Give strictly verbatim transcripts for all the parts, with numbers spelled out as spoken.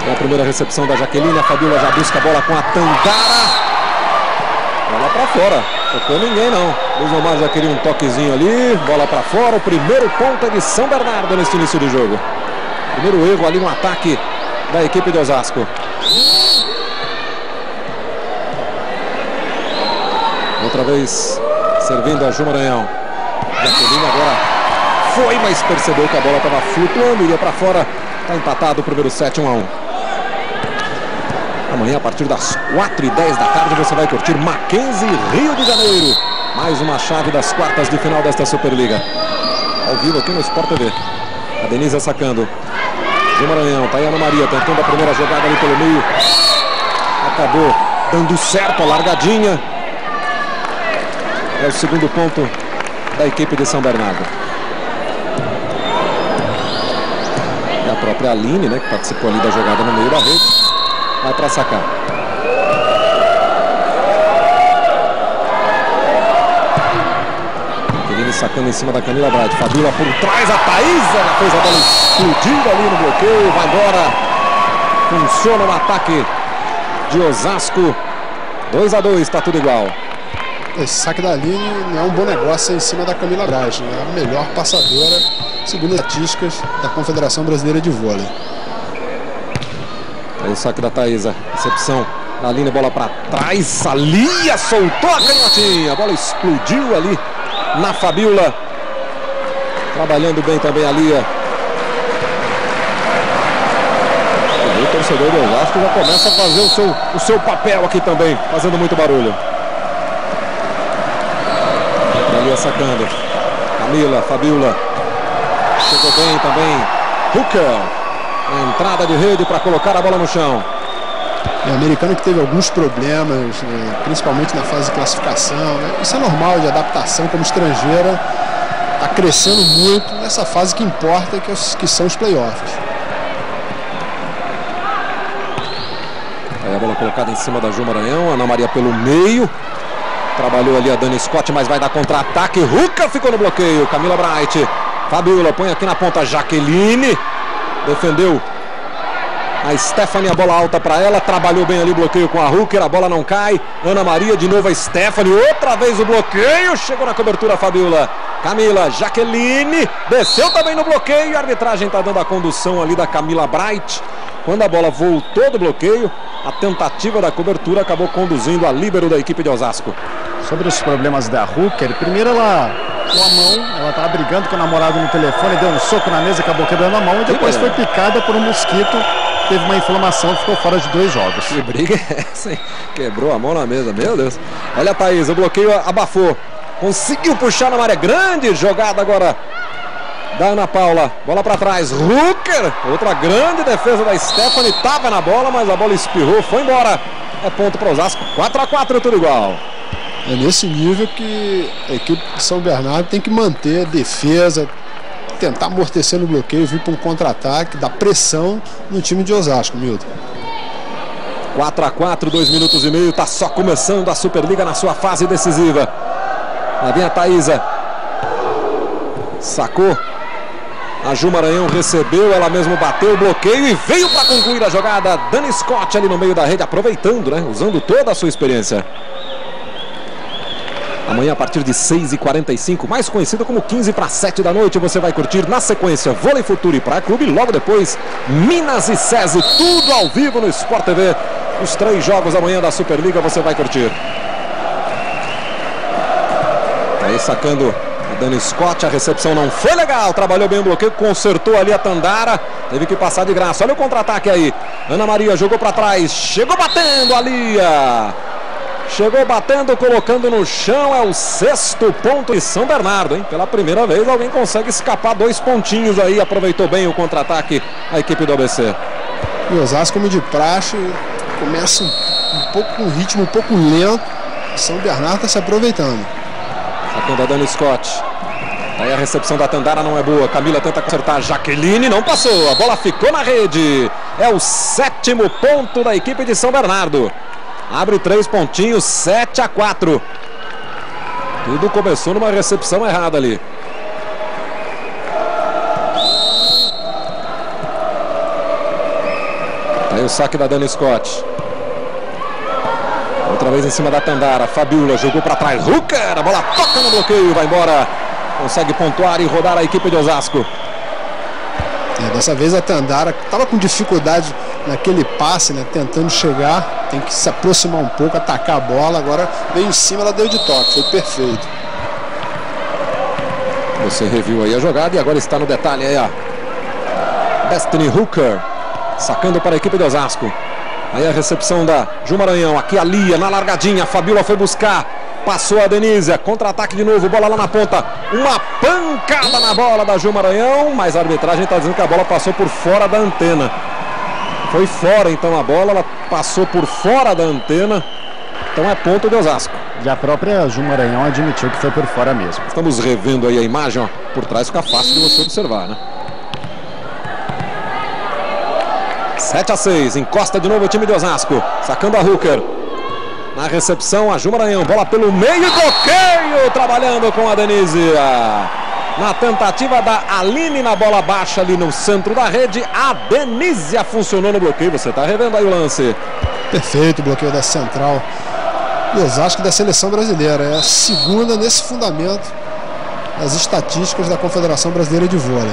É a primeira recepção da Jaqueline. A Fabíola já busca a bola com a Tandara. Bola pra fora. Tocou ninguém não. Luiz Omar já queria um toquezinho ali. Bola pra fora. O primeiro ponto é de São Bernardo nesse início de jogo. Primeiro erro ali no ataque da equipe de Osasco. Outra vez servindo a Ju Maranhão. Jaqueline agora foi, mas percebeu que a bola estava flutuando, iria para fora. Está empatado o primeiro set, um a um. Amanhã, a partir das quatro e dez da tarde, você vai curtir Mackenzie, Rio de Janeiro. Mais uma chave das quartas de final desta Superliga. Ao vivo aqui no Sport T V. A Denise sacando. Ju Maranhão, tá aí a Ana Maria tentando a primeira jogada ali pelo meio. Acabou dando certo a largadinha. É o segundo ponto da equipe de São Bernardo. E a própria Aline, né, que participou ali da jogada no meio da rede, vai para sacar. Aline sacando em cima da Camila Brade. Fabíola por trás, a Thaísa já fez a bola explodir ali no bloqueio, vai embora. Funciona o ataque de Osasco. dois a dois, está tudo igual. Esse saque da Aline não é um bom negócio em cima da Camila Braz, né? A melhor passadora, segundo as estatísticas da Confederação Brasileira de Vôlei. Aí o saque da Thaísa, recepção da Aline, bola para trás, a Lia soltou a canhotinha, a bola explodiu ali na Fabíola. Trabalhando bem também a Lia. E aí o torcedor do Osasco já começa a fazer o seu, o seu papel aqui também, fazendo muito barulho. Lia sacando. Camila, Fabíola. Chegou bem também. Hooker. Na entrada de rede para colocar a bola no chão. O americano que teve alguns problemas, né, principalmente na fase de classificação, né? Isso é normal de adaptação como estrangeira. Está crescendo muito nessa fase que importa, que, os, que são os playoffs. Aí a bola colocada em cima da Ju Maranhão. Ana Maria pelo meio. Trabalhou ali a Dani Scott, mas vai dar contra-ataque. Hooker ficou no bloqueio. Camila Bright. Fabíola põe aqui na ponta. Jaqueline. Defendeu a Stephanie, a bola alta para ela. Trabalhou bem ali, bloqueio com a Hooker. A bola não cai. Ana Maria de novo a Stephanie. Outra vez o bloqueio. Chegou na cobertura a Fabíola. Camila, Jaqueline. Desceu também no bloqueio. A arbitragem está dando a condução ali da Camila Bright. Quando a bola voltou do bloqueio, a tentativa da cobertura acabou conduzindo a líbero da equipe de Osasco. Sobre os problemas da Hooker, primeiro ela com a mão, ela estava brigando com o namorado no telefone, deu um soco na mesa, acabou quebrando a mão e depois foi picada por um mosquito, teve uma inflamação, ficou fora de dois jogos. Que briga é essa, hein? Quebrou a mão na mesa, meu Deus. Olha a Thaís, o bloqueio abafou, conseguiu puxar na área grande, jogada agora da Ana Paula, bola para trás, Hooker, outra grande defesa da Stephanie, estava na bola, mas a bola espirrou, foi embora. É ponto para Osasco, quatro a quatro, tudo igual. É nesse nível que a equipe de São Bernardo tem que manter a defesa, tentar amortecer no bloqueio, vir para um contra-ataque, dar pressão no time de Osasco, Milton. quatro a quatro, dois minutos e meio, está só começando a Superliga na sua fase decisiva. Lá vem a Thaísa, sacou. A Ju Maranhão recebeu, ela mesmo bateu o bloqueio e veio para concluir a jogada. Dani Scott ali no meio da rede, aproveitando, né? Usando toda a sua experiência. Amanhã a partir de seis e quarenta e cinco, mais conhecido como quinze para sete da noite, você vai curtir na sequência Vôlei Futuro e Praia Clube. Logo depois, Minas e SESI, tudo ao vivo no Sport T V. Os três jogos amanhã da Superliga você vai curtir. Aí sacando a Dani Scott, a recepção não foi legal, trabalhou bem o bloqueio, consertou ali a Tandara, teve que passar de graça. Olha o contra-ataque aí, Ana Maria jogou para trás, chegou batendo a Lia, chegou batendo, colocando no chão. É o sexto ponto de São Bernardo, hein? Pela primeira vez alguém consegue escapar dois pontinhos aí, aproveitou bem o contra-ataque a equipe do A B C. E o Osasco, como de praxe, começa um, um pouco com um ritmo um pouco lento, São Bernardo está se aproveitando. Sacando a Dani Scott. Aí a recepção da Tandara não é boa. Camila tenta consertar. Jaqueline não passou. A bola ficou na rede. É o sétimo ponto da equipe de São Bernardo. Abre três pontinhos, sete a quatro. Tudo começou numa recepção errada ali. Aí o saque da Dani Scott. Outra vez em cima da Tandara. Fabiola jogou para trás. Hooker, a bola toca no bloqueio, vai embora. Consegue pontuar e rodar a equipe de Osasco. É, dessa vez a Tandara estava com dificuldade naquele passe, né? Tentando chegar. Tem que se aproximar um pouco, atacar a bola. Agora veio em cima, ela deu de toque. Foi perfeito. Você reviu aí a jogada e agora está no detalhe aí, ó. Destiny Hooker sacando para a equipe de Osasco. Aí a recepção da Ju Maranhão. Aqui a Lia na largadinha. A Fabiola foi buscar. Passou a Denise. Contra-ataque de novo. Bola lá na ponta. Uma pancada na bola da Ju Maranhão. Mas a arbitragem está dizendo que a bola passou por fora da antena. Foi fora então a bola. Ela passou por fora da antena. Então é ponto de Osasco. E a própria Ju Maranhão admitiu que foi por fora mesmo. Estamos revendo aí a imagem, ó. Por trás fica fácil de você observar, né? sete a seis, encosta de novo o time de Osasco. Sacando a Hooker. Na recepção, a Ju Maranhão. Bola pelo meio e bloqueio. Trabalhando com a Denise. Na tentativa da Aline na bola baixa ali no centro da rede. A Denise funcionou no bloqueio. Você está revendo aí o lance. Perfeito o bloqueio da central do Osasco da seleção brasileira. É a segunda nesse fundamento das estatísticas da Confederação Brasileira de Vôlei.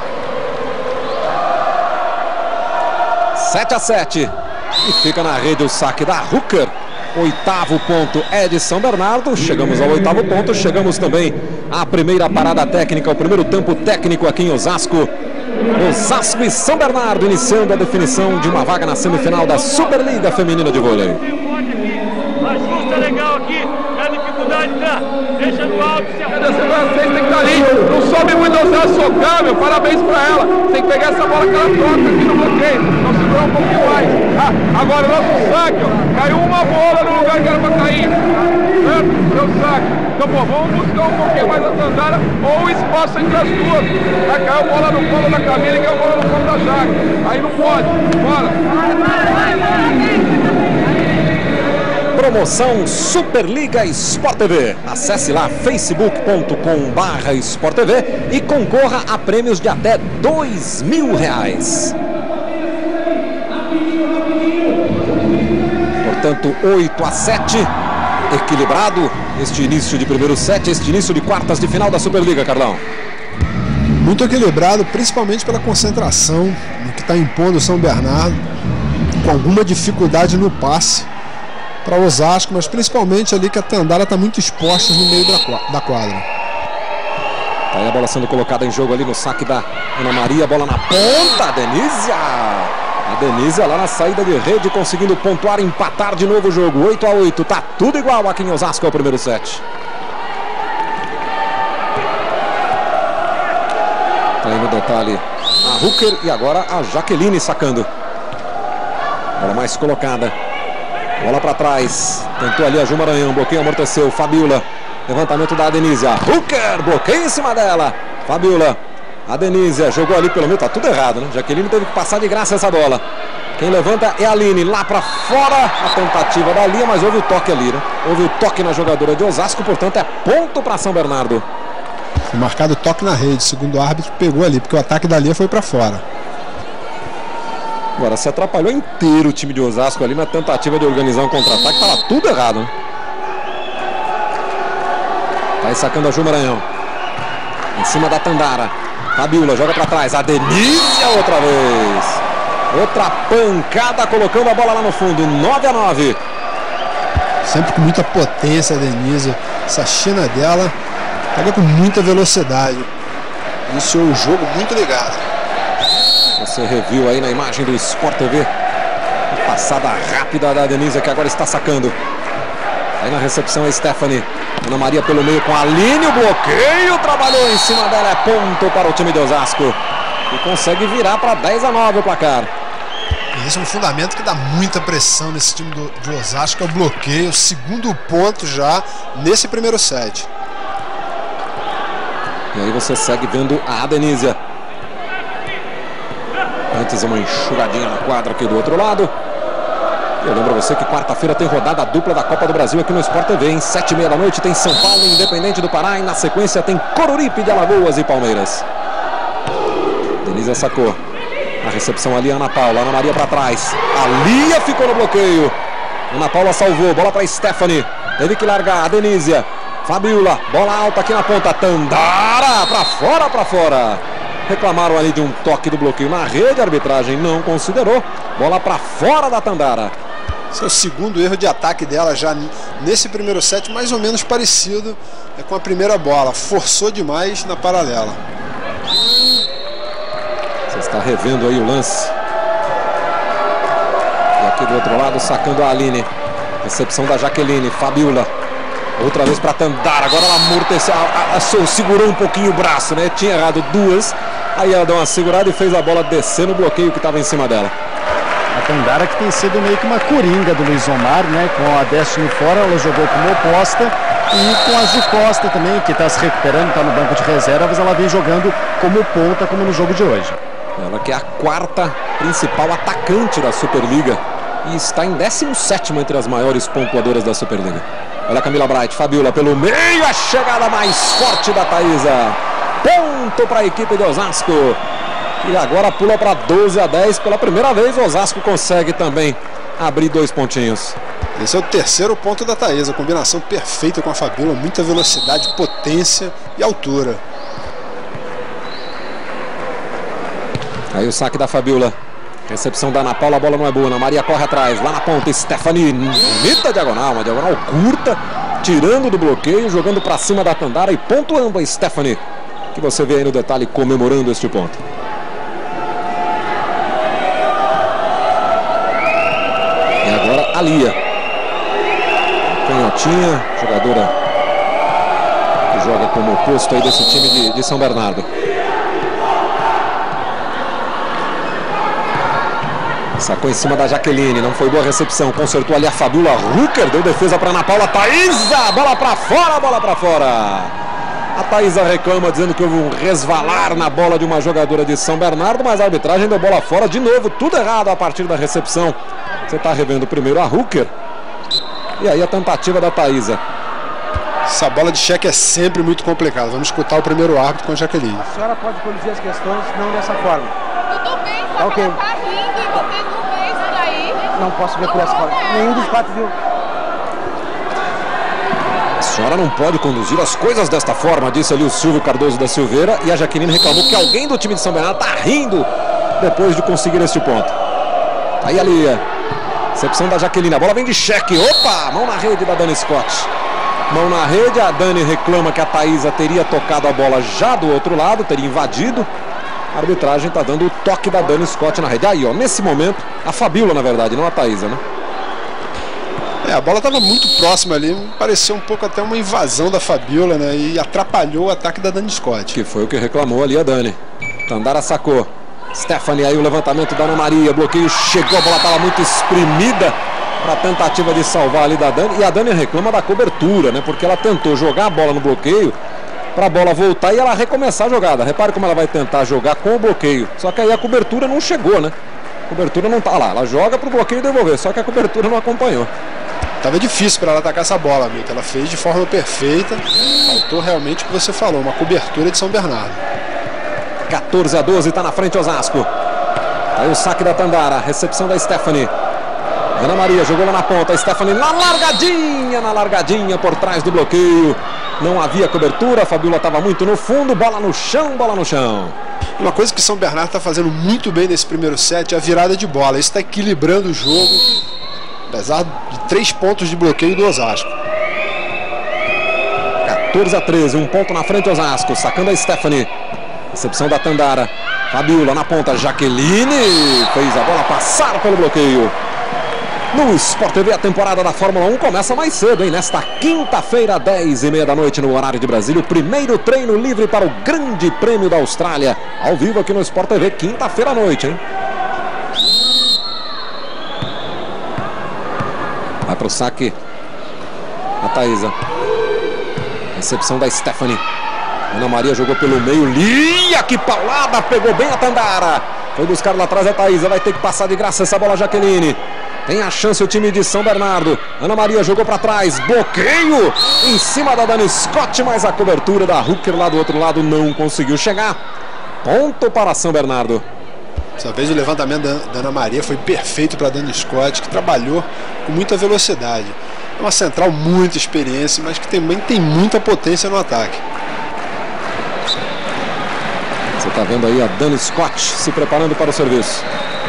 sete a sete. E fica na rede o saque da Hooker. Oitavo ponto é de São Bernardo. Chegamos ao oitavo ponto. Chegamos também à primeira parada técnica, o primeiro tempo técnico aqui em Osasco. Osasco e São Bernardo iniciando a definição de uma vaga na semifinal da Superliga Feminina de Vôlei. Ajusta legal aqui, a dificuldade tá, deixa no alto, se a vocês tem que estar ali, não sobe muito Osasco socar, meu, parabéns pra ela, tem que pegar essa bola que ela toca aqui no bloqueio, não segurar um pouquinho mais. Ah, agora o nosso saque, ó, caiu uma bola no lugar que era pra cair, certo? Seu saque. Então, pô, vamos buscar um pouquinho mais a Tandara ou o espaço entre as duas. Ah, caiu a bola no colo da Camila e caiu a bola no colo da Jaque, aí não pode, bora. Promoção Superliga Sport T V. Acesse lá facebook ponto com barra Sport T V e concorra a prêmios de até dois mil reais. Portanto, oito a sete. Equilibrado este início de primeiro set, este início de quartas de final da Superliga, Carlão. Muito equilibrado, principalmente pela concentração que está impondo o São Bernardo, com alguma dificuldade no passe para Osasco, mas principalmente ali que a Tandara está muito exposta no meio da quadra. Tá aí a bola sendo colocada em jogo ali no saque da Ana Maria, bola na ponta, a Denise. A Denise lá na saída de rede, conseguindo pontuar, empatar de novo o jogo. oito a oito, tá tudo igual aqui em Osasco, é o primeiro set. Tá aí no detalhe a Hooker e agora a Jaqueline sacando. Bola mais colocada. Bola para trás, tentou ali a Ju Maranhão, bloqueio amorteceu, Fabiola, levantamento da Denise, a Hooker, bloqueio em cima dela, Fabiola, a Denise jogou ali pelo meio, tá tudo errado, né? Jaqueline teve que passar de graça essa bola. Quem levanta é a Aline, lá para fora, a tentativa da Lia, mas houve o toque ali, né? Houve o toque na jogadora de Osasco, portanto é ponto para São Bernardo. Foi marcado toque na rede, segundo o árbitro pegou ali, porque o ataque da Lia foi para fora. Agora se atrapalhou inteiro o time de Osasco ali na tentativa de organizar um contra-ataque, tava tudo errado, né? Tá aí sacando a Ju Maranhão. Em cima da Tandara. Fabiola joga pra trás. A Denise outra vez. Outra pancada colocando a bola lá no fundo. nove a nove. Sempre com muita potência a Denise. Essa china dela pega com muita velocidade. Iniciou o jogo muito ligado. Você reviu aí na imagem do Sport T V a passada rápida da Denise, que agora está sacando. Aí na recepção a Stephanie. Ana Maria pelo meio com a Aline, o bloqueio, trabalhou em cima dela, é ponto para o time de Osasco. E consegue virar para dez a nove o placar. E esse é um fundamento que dá muita pressão nesse time do, de Osasco, é o bloqueio, segundo ponto já nesse primeiro set. E aí você segue vendo a Denise. Antes uma enxugadinha na quadra aqui do outro lado. Eu lembro a você que quarta-feira tem rodada dupla da Copa do Brasil aqui no Sport T V. Em sete e meia da noite tem São Paulo e Independente do Pará. E na sequência tem Coruripe de Alagoas e Palmeiras. Denise sacou. A recepção ali, Ana Paula. Ana Maria para trás. A Lia ficou no bloqueio. Ana Paula salvou. Bola para Stephanie. Teve que largar. A Denísia. Fabiola. Bola alta aqui na ponta. Tandara. Para fora, para fora. Reclamaram ali de um toque do bloqueio na rede. A arbitragem não considerou. Bola para fora da Tandara. Esse é o segundo erro de ataque dela já nesse primeiro set, mais ou menos parecido é com a primeira bola. Forçou demais na paralela. Você está revendo aí o lance. E aqui do outro lado, sacando a Aline. Recepção da Jaqueline. Fabiola. Outra vez para Tandara. Agora ela amorteceu, a, a, a, segurou um pouquinho o braço, né? Tinha errado duas. Aí ela deu uma segurada e fez a bola descer no bloqueio que estava em cima dela. A Tandara que tem sido meio que uma coringa do Luiz Omar, né? Com a Destiny fora, ela jogou como oposta. E com a Ju Costa também, que está se recuperando, está no banco de reservas, ela vem jogando como ponta, como no jogo de hoje. Ela que é a quarta principal atacante da Superliga e está em décimo sétimo entre as maiores pontuadoras da Superliga. Olha a Camila Bright, Fabiola pelo meio, a chegada mais forte da Thaísa. Ponto para a equipe de Osasco. E agora pula para doze a dez. Pela primeira vez o Osasco consegue também abrir dois pontinhos. Esse é o terceiro ponto da Thaísa. Combinação perfeita com a Fabiola. Muita velocidade, potência e altura. Aí o saque da Fabiola. Recepção da Ana Paula, a bola não é boa. Ana Maria corre atrás, lá na ponta, Stephanie, bonita diagonal, uma diagonal curta, tirando do bloqueio, jogando para cima da Tandara e pontuando a Stephanie, que você vê aí no detalhe comemorando este ponto. E agora a Lia, canhotinha, jogadora que joga como oposto aí desse time de, de São Bernardo. Sacou em cima da Jaqueline, não foi boa recepção, consertou ali a Fabiola. Rucker deu defesa para Ana Paula. Thaísa, bola para fora, bola para fora. A Thaísa reclama dizendo que houve um resvalar na bola de uma jogadora de São Bernardo, mas a arbitragem deu bola fora de novo, tudo errado a partir da recepção. Você está revendo primeiro a Rucker e aí a tentativa da Thaísa. Essa bola de cheque é sempre muito complicada. Vamos escutar o primeiro árbitro com a Jaqueline. A senhora pode conduzir as questões, não dessa forma. Tudo bem, só okay. que ela tá rindo e você não vê isso daí. Não posso ver por essa forma. Nenhum dos quatro viu. A senhora não pode conduzir as coisas desta forma, disse ali o Silvio Cardoso da Silveira. E a Jaqueline reclamou que alguém do time de São Bernardo está rindo depois de conseguir este ponto. Aí ali, recepção da Jaqueline, a bola vem de cheque. Opa, mão na rede da Dani Scott. Mão na rede, a Dani reclama que a Thaísa teria tocado a bola já do outro lado, teria invadido. A arbitragem está dando o toque da Dani Scott na rede. Aí, ó, nesse momento, a Fabiola, na verdade, não a Thaísa, né? É, a bola estava muito próxima ali, pareceu um pouco até uma invasão da Fabiola, né? E atrapalhou o ataque da Dani Scott. Que foi o que reclamou ali a Dani. Tandara sacou. Stephanie, aí o levantamento da Ana Maria, bloqueio chegou, a bola estava muito espremida para a tentativa de salvar ali da Dani. E a Dani reclama da cobertura, né? Porque ela tentou jogar a bola no bloqueio para a bola voltar e ela recomeçar a jogada. Repare como ela vai tentar jogar com o bloqueio. Só que aí a cobertura não chegou, né? A cobertura não tá lá. Ela joga para o bloqueio devolver, só que a cobertura não acompanhou. Tava difícil para ela atacar essa bola, Milton. Ela fez de forma perfeita. Faltou realmente o que você falou, uma cobertura de São Bernardo. quatorze a doze, tá na frente Osasco. Aí o saque da Tandara, recepção da Stephanie. Ana Maria jogou lá na ponta, a Stephanie na largadinha, na largadinha por trás do bloqueio. Não havia cobertura, a Fabiola estava muito no fundo, bola no chão, bola no chão. Uma coisa que São Bernardo está fazendo muito bem nesse primeiro set é a virada de bola. Isso está equilibrando o jogo, apesar de três pontos de bloqueio do Osasco. quatorze a treze, um ponto na frente Osasco, sacando a Stephanie. Recepção da Tandara, Fabiola na ponta, Jaqueline fez a bola passar pelo bloqueio. No Sport T V, a temporada da Fórmula um começa mais cedo, hein? Nesta quinta-feira, dez e meia da noite, no horário de Brasília, o primeiro treino livre para o Grande Prêmio da Austrália. Ao vivo aqui no Sport T V, quinta-feira à noite, hein? Vai para o saque a Thaísa. Recepção da Stephanie. Ana Maria jogou pelo meio. Lia, que paulada! Pegou bem a Tandara. Foi buscar lá atrás a Thaísa. Vai ter que passar de graça essa bola, Jaqueline. Tem a chance o time de São Bernardo. Ana Maria jogou para trás. Bloqueio em cima da Dani Scott, mas a cobertura da Rucker lá do outro lado não conseguiu chegar. Ponto para São Bernardo. Dessa vez o levantamento da, da Ana Maria foi perfeito para Dani Scott, que trabalhou com muita velocidade. É uma central muito experiente, mas que também tem muita potência no ataque. Você está vendo aí a Dani Scott se preparando para o serviço.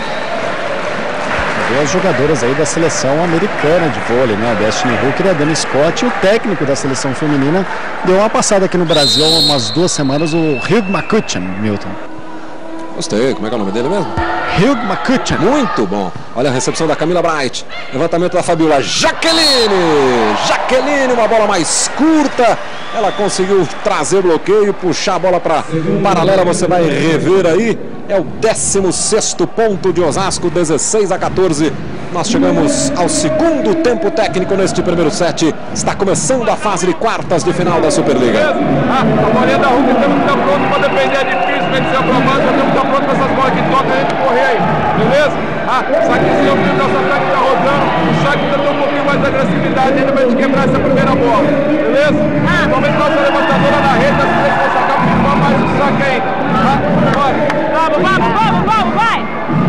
Duas jogadoras aí da seleção americana de vôlei, né? A Destiny Hooker e a Dani Scott. E o técnico da seleção feminina deu uma passada aqui no Brasil há umas duas semanas, o Hugh McCutcheon, Milton. Gostei, como é que é o nome dele mesmo? Hugh McCutcheon. Muito bom. Olha a recepção da Camila Bright. Levantamento da Fabiola. Jaqueline! Jaqueline, uma bola mais curta. Ela conseguiu trazer bloqueio, puxar a bola para paralela. Você vai rever aí. É o décimo sexto ponto de Osasco, dezesseis a quatorze. Nós chegamos ao segundo tempo técnico neste primeiro set. Está começando a fase de quartas de final da Superliga. Ah, a bolinha da Hulk temos que estar pronto para defender. É difícil, tem que ser aprovado. Nós temos que estar pronto para essas bolas que tocam, a gente correr aí. Beleza? Ah, saquezinho, o nosso ataque está rodando. O saque ainda tem um pouquinho mais de agressividade ainda para a gente quebrar essa primeira bola. Beleza? Ah, vamos ver nossa levantadora na rede. As três vão sacar para mais um saque ainda. Tá? Bora. Vamos, vamos, vamos, vamos, vai!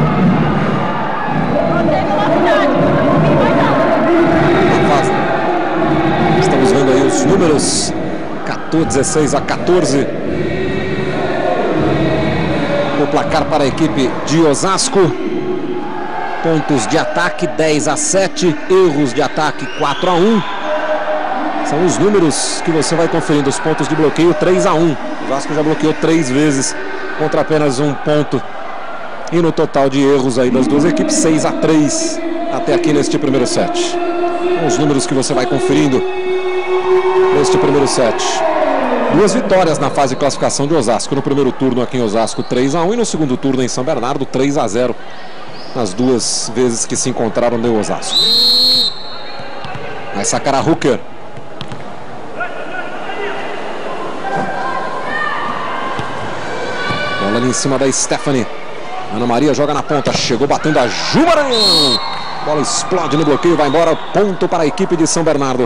Estamos vendo aí os números. dezesseis a quatorze. O placar para a equipe de Osasco. Pontos de ataque dez a sete. Erros de ataque quatro a um. São os números que você vai conferindo. Os pontos de bloqueio três a um. O Osasco já bloqueou três vezes contra apenas um ponto. E no total de erros aí das duas equipes, seis a três até aqui neste primeiro set. Os números que você vai conferindo neste primeiro set. Duas vitórias na fase de classificação de Osasco. No primeiro turno aqui em Osasco, três a um. E no segundo turno em São Bernardo, três a zero. Nas duas vezes que se encontraram no Osasco. Vai sacar a Hooker. Bola ali em cima da Stephanie. Ana Maria joga na ponta, chegou batendo a Ju Maranhão. Bola explode no bloqueio, vai embora. Ponto para a equipe de São Bernardo.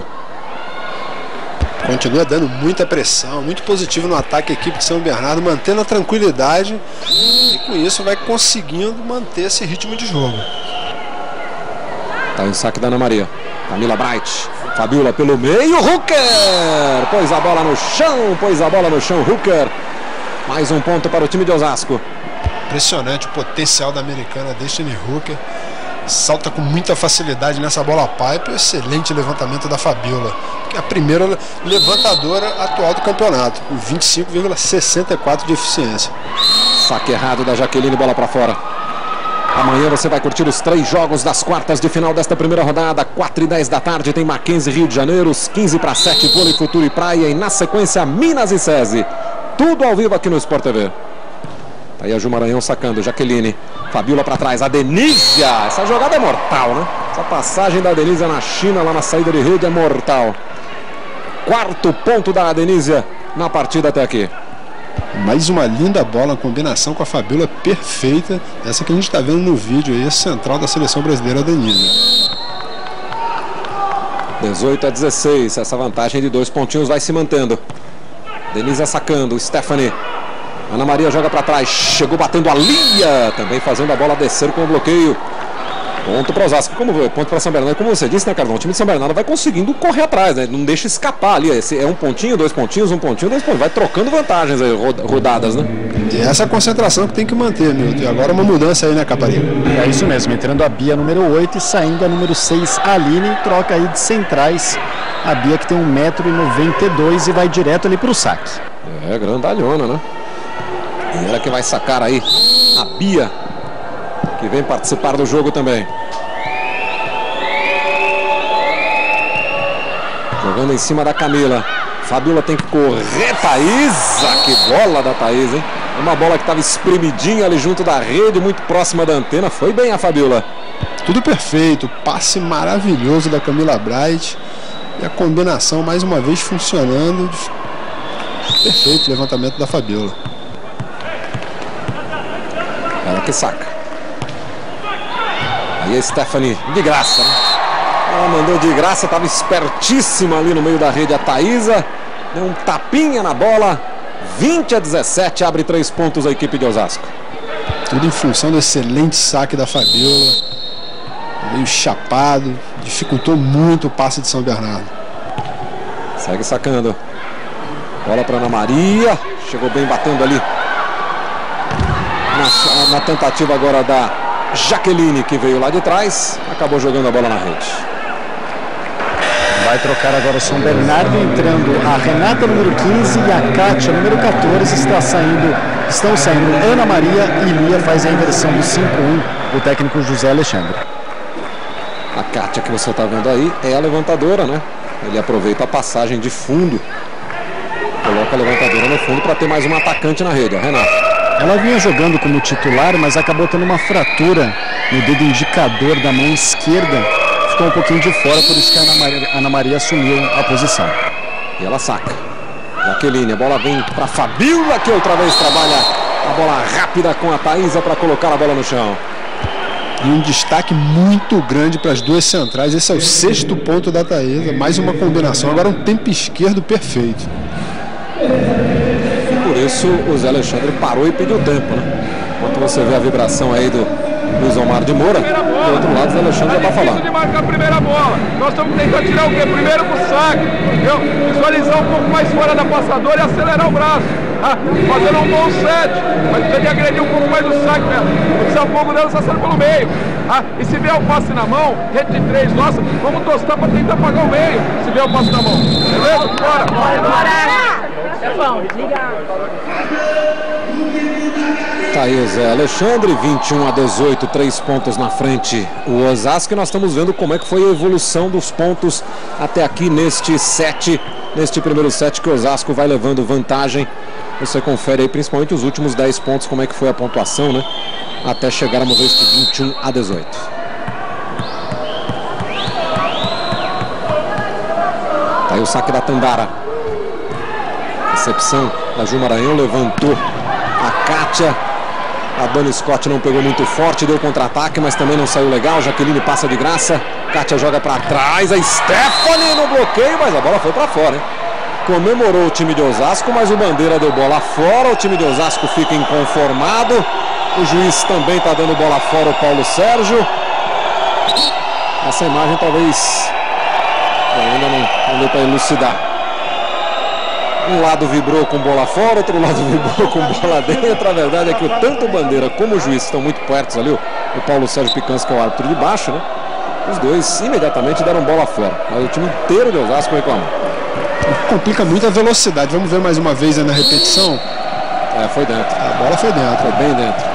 Continua dando muita pressão, muito positivo no ataque a equipe de São Bernardo, mantendo a tranquilidade e com isso vai conseguindo manter esse ritmo de jogo. Tá em saque da Ana Maria. Camila Bright. Fabiola pelo meio. Hooker! Pôs a bola no chão, pôs a bola no chão. Hooker. Mais um ponto para o time de Osasco. Impressionante o potencial da americana Destiny Hooker. Salta com muita facilidade nessa bola pipe. Excelente levantamento da Fabiola, que é a primeira levantadora atual do campeonato, com vinte e cinco vírgula sessenta e quatro de eficiência. Saque errado da Jaqueline, bola para fora. Amanhã você vai curtir os três jogos das quartas de final desta primeira rodada. quatro e dez da tarde tem Mackenzie, Rio de Janeiro. quinze para sete, Vôlei Futuro e Praia. E na sequência, Minas e SESI. Tudo ao vivo aqui no Sport T V. Tá aí a Ju Maranhão sacando, Jaqueline. Fabiola para trás, a Denísia. Essa jogada é mortal, né? Essa passagem da Denísia na China, lá na saída de rede, é mortal. Quarto ponto da Denísia na partida até aqui. Mais uma linda bola, combinação com a Fabiola perfeita. Essa que a gente está vendo no vídeo aí, a central da seleção brasileira, a Denísia. dezoito a dezesseis, essa vantagem de dois pontinhos vai se mantendo. Denísia sacando, Stephanie. Ana Maria joga para trás, chegou batendo a Lia, também fazendo a bola descer com o bloqueio. Ponto para Osasco, como ponto para São Bernardo, como você disse, né, Carvão? O time de São Bernardo vai conseguindo correr atrás, né? Não deixa escapar ali. Esse é um pontinho, dois pontinhos, um pontinho, dois pontinhos. Vai trocando vantagens aí, rodadas, né? E essa concentração que tem que manter, Milton. E agora uma mudança aí, né, Caparica? É isso mesmo, entrando a Bia número oito e saindo a número seis, Aline. Troca aí de centrais. A Bia que tem um metro e noventa e dois e vai direto ali para o saque. É, grandalhona, né? E ela que vai sacar aí a Bia, que vem participar do jogo também. Jogando em cima da Camila. Fabiola tem que correr. Thaísa, que bola da Thaísa, hein? Uma bola que estava espremidinha ali junto da rede, muito próxima da antena. Foi bem a Fabiola. Tudo perfeito. Passe maravilhoso da Camila Bright. E a combinação mais uma vez funcionando. Perfeito levantamento da Fabiola. Ela que saca. Aí a Stephanie, de graça, né? Ela mandou de graça, estava espertíssima ali no meio da rede a Thaísa. Deu um tapinha na bola. vinte a dezessete, abre três pontos a equipe de Osasco. Tudo em função do excelente saque da Fabiola. Meio chapado, dificultou muito o passe de São Bernardo. Segue sacando. Bola para Ana Maria. Chegou bem batendo ali. Na, na tentativa agora da Jaqueline, que veio lá de trás. Acabou jogando a bola na rede. Vai trocar agora o São Bernardo, entrando a Renata, número quinze, e a Kátia, número quatorze. Está saindo, estão saindo Ana Maria e Lia. Faz a inversão do cinco um, o técnico José Alexandre. A Kátia que você está vendo aí é a levantadora, né? Ele aproveita a passagem de fundo. Coloca a levantadora no fundo para ter mais uma atacante na rede, a Renata. Ela vinha jogando como titular, mas acabou tendo uma fratura no dedo indicador da mão esquerda. Ficou um pouquinho de fora, por isso que a Ana Maria, Ana Maria assumiu a posição. E ela saca. Jaqueline, a bola vem para Fabiola, que outra vez trabalha a bola rápida com a Thaísa para colocar a bola no chão. E um destaque muito grande para as duas centrais. Esse é o sexto ponto da Thaísa. Mais uma combinação. Agora um tempo esquerdo perfeito. E por isso o Zé Alexandre parou e pediu tempo, né? Enquanto você vê a vibração aí do Luiz Omar de Moura, do outro lado o Zé Alexandre já está falando. De marcar a primeira bola. Nós estamos tentando tirar o quê? Primeiro pro saque. Entendeu? Visualizar um pouco mais fora da passadora e acelerar o braço. Ah, fazendo um bom set, mas precisa de agredir um pouco mais do saque mesmo. Não precisa pouco dela saindo pelo meio. Ah, e se vier o passe na mão, rede de três, nossa, vamos tostar para tentar pagar o meio. Se vier o passe na mão. Beleza? Bora! Bora, bora! Chefão, liga! Tá aí o Zé Alexandre, vinte e um a dezoito, três pontos na frente o Osasco. E nós estamos vendo como é que foi a evolução dos pontos até aqui neste set, neste primeiro set que o Osasco vai levando vantagem. Você confere aí principalmente os últimos dez pontos, como é que foi a pontuação, né? Até chegarmos a este vinte e um a dezoito. Tá aí o saque da Tandara. Recepção da Ju Maranhão, levantou a Kátia. A Dani Scott não pegou muito forte, deu contra-ataque, mas também não saiu legal. Jaqueline passa de graça. Kátia joga para trás. A Stephanie no bloqueio, mas a bola foi para fora, hein? Comemorou o time de Osasco, mas o Bandeira deu bola fora. O time de Osasco fica inconformado. O juiz também está dando bola fora, o Paulo Sérgio. Essa imagem talvez ainda não, não deu para elucidar. Um lado vibrou com bola fora, outro lado vibrou com bola dentro. A verdade é que tanto o Bandeira como o juiz estão muito perto ali. O Paulo Sérgio Picanço, que é o árbitro de baixo, né? Os dois imediatamente deram bola fora. Mas o time inteiro de Osasco reclamou. Complica muito a velocidade. Vamos ver mais uma vez aí na repetição. É, foi dentro. A bola foi dentro. Foi bem dentro.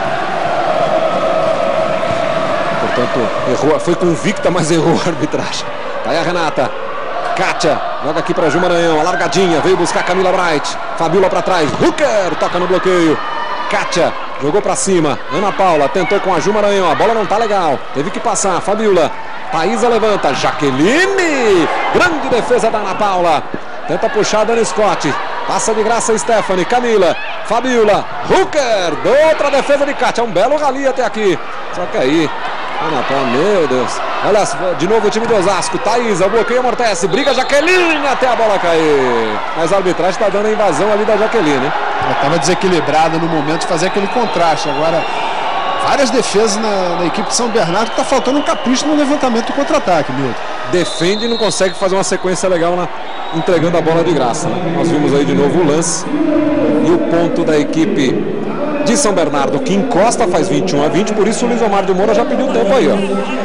Portanto, errou, foi convicta, mas errou a arbitragem. Tá aí a Renata. Kátia joga aqui para Ju Maranhão. A largadinha. Veio buscar Camila Bright. Fabiola para trás. Hooker toca no bloqueio. Kátia jogou para cima. Ana Paula tentou com a Ju Maranhão. A bola não tá legal. Teve que passar. Fabiola. Thaísa levanta. Jaqueline. Grande defesa da Ana Paula. Tenta puxar a Dani Scott. Passa de graça a Stephanie. Camila. Fabiola. Hooker. Outra defesa de Kátia. Um belo rally até aqui. Só que aí, Ana Paula, meu Deus. Olha de novo o time de Osasco. Thaísa. O bloqueio amortece. Briga Jaqueline até a bola cair. Mas a arbitragem está dando a invasão ali da Jaqueline. Ela estava desequilibrada no momento de fazer aquele contraste. Agora, várias defesas na, na equipe de São Bernardo, que está faltando um capricho no levantamento do contra-ataque, Milton. Defende e não consegue fazer uma sequência legal na, entregando a bola de graça. Nós vimos aí de novo o lance. E o ponto da equipe de São Bernardo, que encosta, faz vinte e um a vinte. Por isso o Luiz Omar de Moura já pediu tempo aí, ó.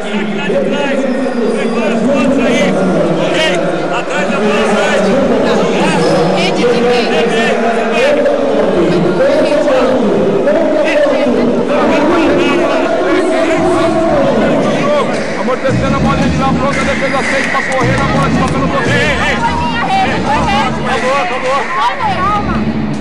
Atrás da bola, amortecendo a bolinha de lá, pronta a defesa seis para correr na bola de papel no bloqueio. Acabou, acabou.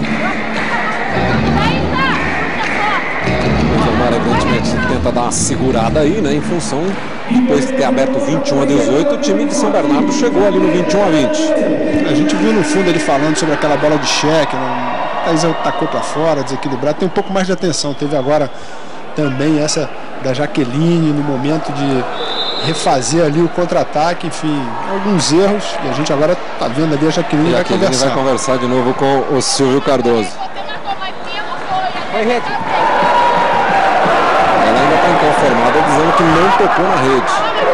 O Omar evidentemente tenta dar uma segurada aí, né? Em função, depois de ter aberto vinte e um a dezoito, o time de São Bernardo chegou ali no vinte e um a vinte. A gente viu no fundo ele falando sobre aquela bola de cheque, né? A Thaísa tacou para fora, desequilibrado. Tem um pouco mais de atenção. Teve agora também essa da Jaqueline no momento de refazer ali o contra-ataque, enfim, alguns erros. E a gente agora tá vendo ali a Jaqueline, E a vai Jaqueline conversar. vai conversar de novo com o Silvio Cardoso. Oi, Rede. tocou na rede.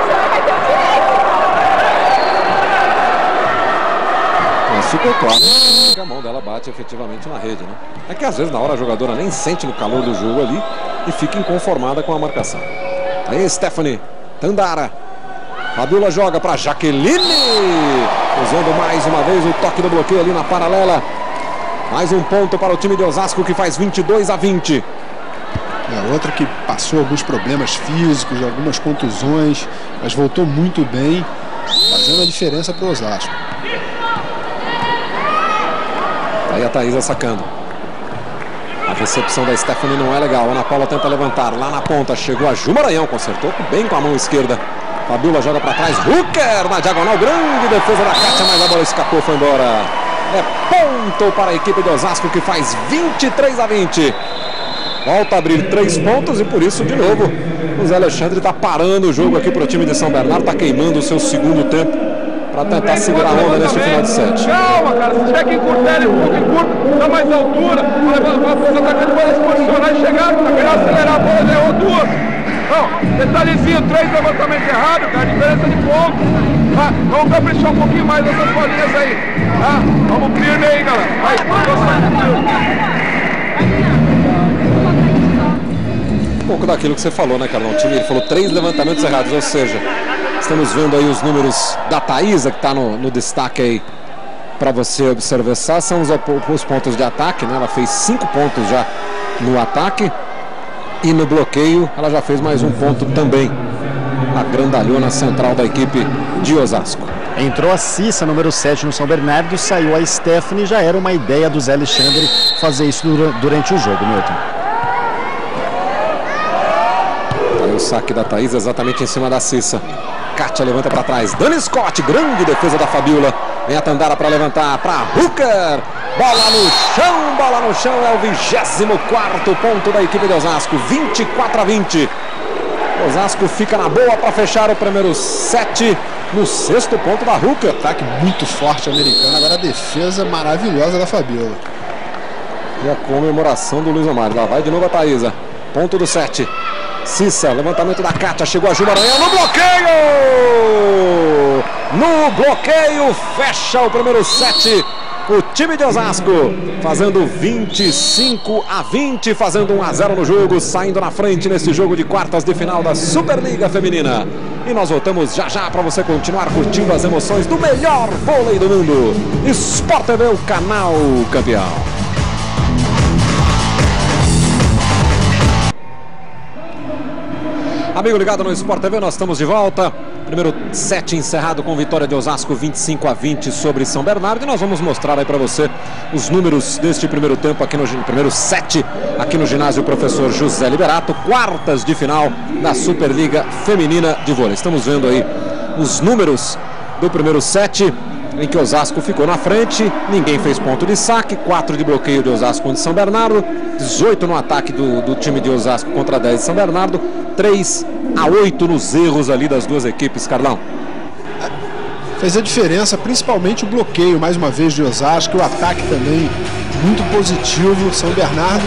Mas ficou claro que a mão dela bate efetivamente na rede, né? É que às vezes na hora a jogadora nem sente no calor do jogo ali e fica inconformada com a marcação. Aí Stephanie Tandara. Fabiola joga para Jaqueline. Usando mais uma vez o toque do bloqueio ali na paralela. Mais um ponto para o time de Osasco, que faz vinte e dois a vinte. É outra que passou alguns problemas físicos, algumas contusões, mas voltou muito bem, fazendo a diferença para o Osasco. Aí a Thaísa sacando. A recepção da Stephanie não é legal. Ana Paula tenta levantar lá na ponta. Chegou a Ju Maranhão, consertou bem com a mão esquerda. Fabiola joga para trás. Hooker na diagonal. Grande defesa da Kátia, mas a bola escapou, foi embora. É ponto para a equipe de Osasco, que faz vinte e três a vinte. Volta a abrir três pontos e por isso, de novo, o Zé Alexandre está parando o jogo aqui para o time de São Bernardo. Está queimando o seu segundo tempo para tentar segurar a onda nesse final de set. Calma, cara. Se tiver que encurtar ele um pouco, encurta, dá mais altura. Para os atacantes podem se posicionar e chegar. Tá melhor acelerar a bola, né? Ou duas. Não, detalhezinho, três levantamentos errados, cara. Diferença de ponto. Ah, vamos caprichar um pouquinho mais nessas bolinhas aí. Ah, vamos firme aí, galera. Vai, um pouco daquilo que você falou, né, Carlão? O time ele falou três levantamentos errados, ou seja, estamos vendo aí os números da Thaísa, que está no, no destaque aí para você observar. São os, os pontos de ataque, né? Ela fez cinco pontos já no ataque e no bloqueio ela já fez mais um ponto também. A grandalhona central da equipe de Osasco. Entrou a Cissa, número sete no São Bernardo, saiu a Stephanie. Já era uma ideia do Zé Alexandre fazer isso durante o jogo, Milton. Aí o saque da Thaís exatamente em cima da Cissa. Kátia levanta para trás. Dani Scott, grande defesa da Fabiola. Vem a Tandara para levantar para Hooker. Bola no chão, bola no chão. É o vigésimo quarto ponto da equipe de Osasco. vinte e quatro a vinte. Osasco fica na boa para fechar o primeiro set no sexto ponto da Hooker. Ataque muito forte americano. Agora a defesa maravilhosa da Fabiola. E a comemoração do Luiz Omar. Lá vai de novo a Thaísa. Ponto do set. Cissa, levantamento da Kátia. Chegou a Ju Maranhão no bloqueio! No bloqueio, fecha o primeiro set. O time de Osasco fazendo vinte e cinco a vinte, fazendo um a zero no jogo, saindo na frente nesse jogo de quartas de final da Superliga Feminina. E nós voltamos já já para você continuar curtindo as emoções do melhor vôlei do mundo. Sport T V, o canal campeão. Amigo ligado no Sport T V, nós estamos de volta. Primeiro set encerrado com vitória de Osasco, vinte e cinco a vinte sobre São Bernardo. E nós vamos mostrar aí para você os números deste primeiro tempo aqui no primeiro set, aqui no ginásio Professor José Liberato, quartas de final da Superliga Feminina de Vôlei. Estamos vendo aí os números do primeiro set, em que Osasco ficou na frente, ninguém fez ponto de saque, quatro de bloqueio de Osasco contra São Bernardo, dezoito no ataque do, do time de Osasco contra dez de São Bernardo, três a oito nos erros ali das duas equipes, Carlão. Fez a diferença, principalmente o bloqueio, mais uma vez, de Osasco, o ataque também muito positivo. São Bernardo,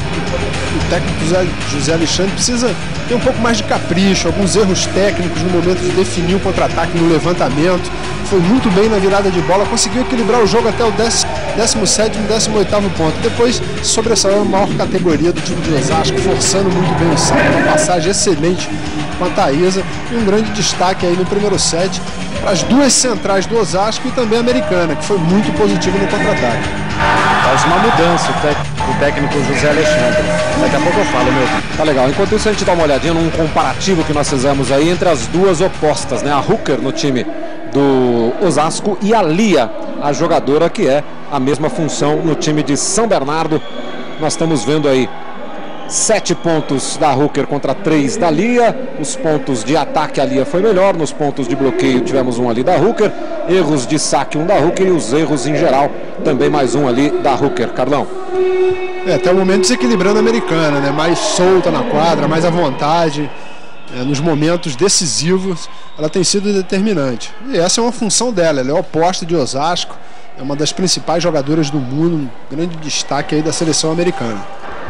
o técnico José, José Alexandre precisa ter um pouco mais de capricho, alguns erros técnicos no momento de definir o contra-ataque no levantamento. Foi muito bem na virada de bola, conseguiu equilibrar o jogo até o décimo sétimo, décimo oitavo ponto. Depois sobressaiu a maior categoria do time de Osasco, forçando muito bem o saque, uma passagem excelente com a Thaísa. E um grande destaque aí no primeiro set para as duas centrais do Osasco e também a Americana, que foi muito positivo no contra-ataque. Faz uma mudança o técnico José Alexandre. Daqui a pouco eu falo, meu. Tá legal. Enquanto isso, a gente dá uma olhadinha num comparativo que nós fizemos aí entre as duas opostas, né? A Hooker no time do Osasco e a Lia, a jogadora que é a mesma função no time de São Bernardo. Nós estamos vendo aí sete pontos da Hooker contra três da Lia. Os pontos de ataque a Lia foi melhor, nos pontos de bloqueio tivemos um ali da Hooker, erros de saque um da Hooker e os erros em geral também mais um ali da Hooker. Carlão. É, até o momento desequilibrando a Americana, né? Mais solta na quadra, mais à vontade. É, nos momentos decisivos ela tem sido determinante, e essa é uma função dela. Ela é oposta de Osasco, é uma das principais jogadoras do mundo, um grande destaque aí da seleção americana.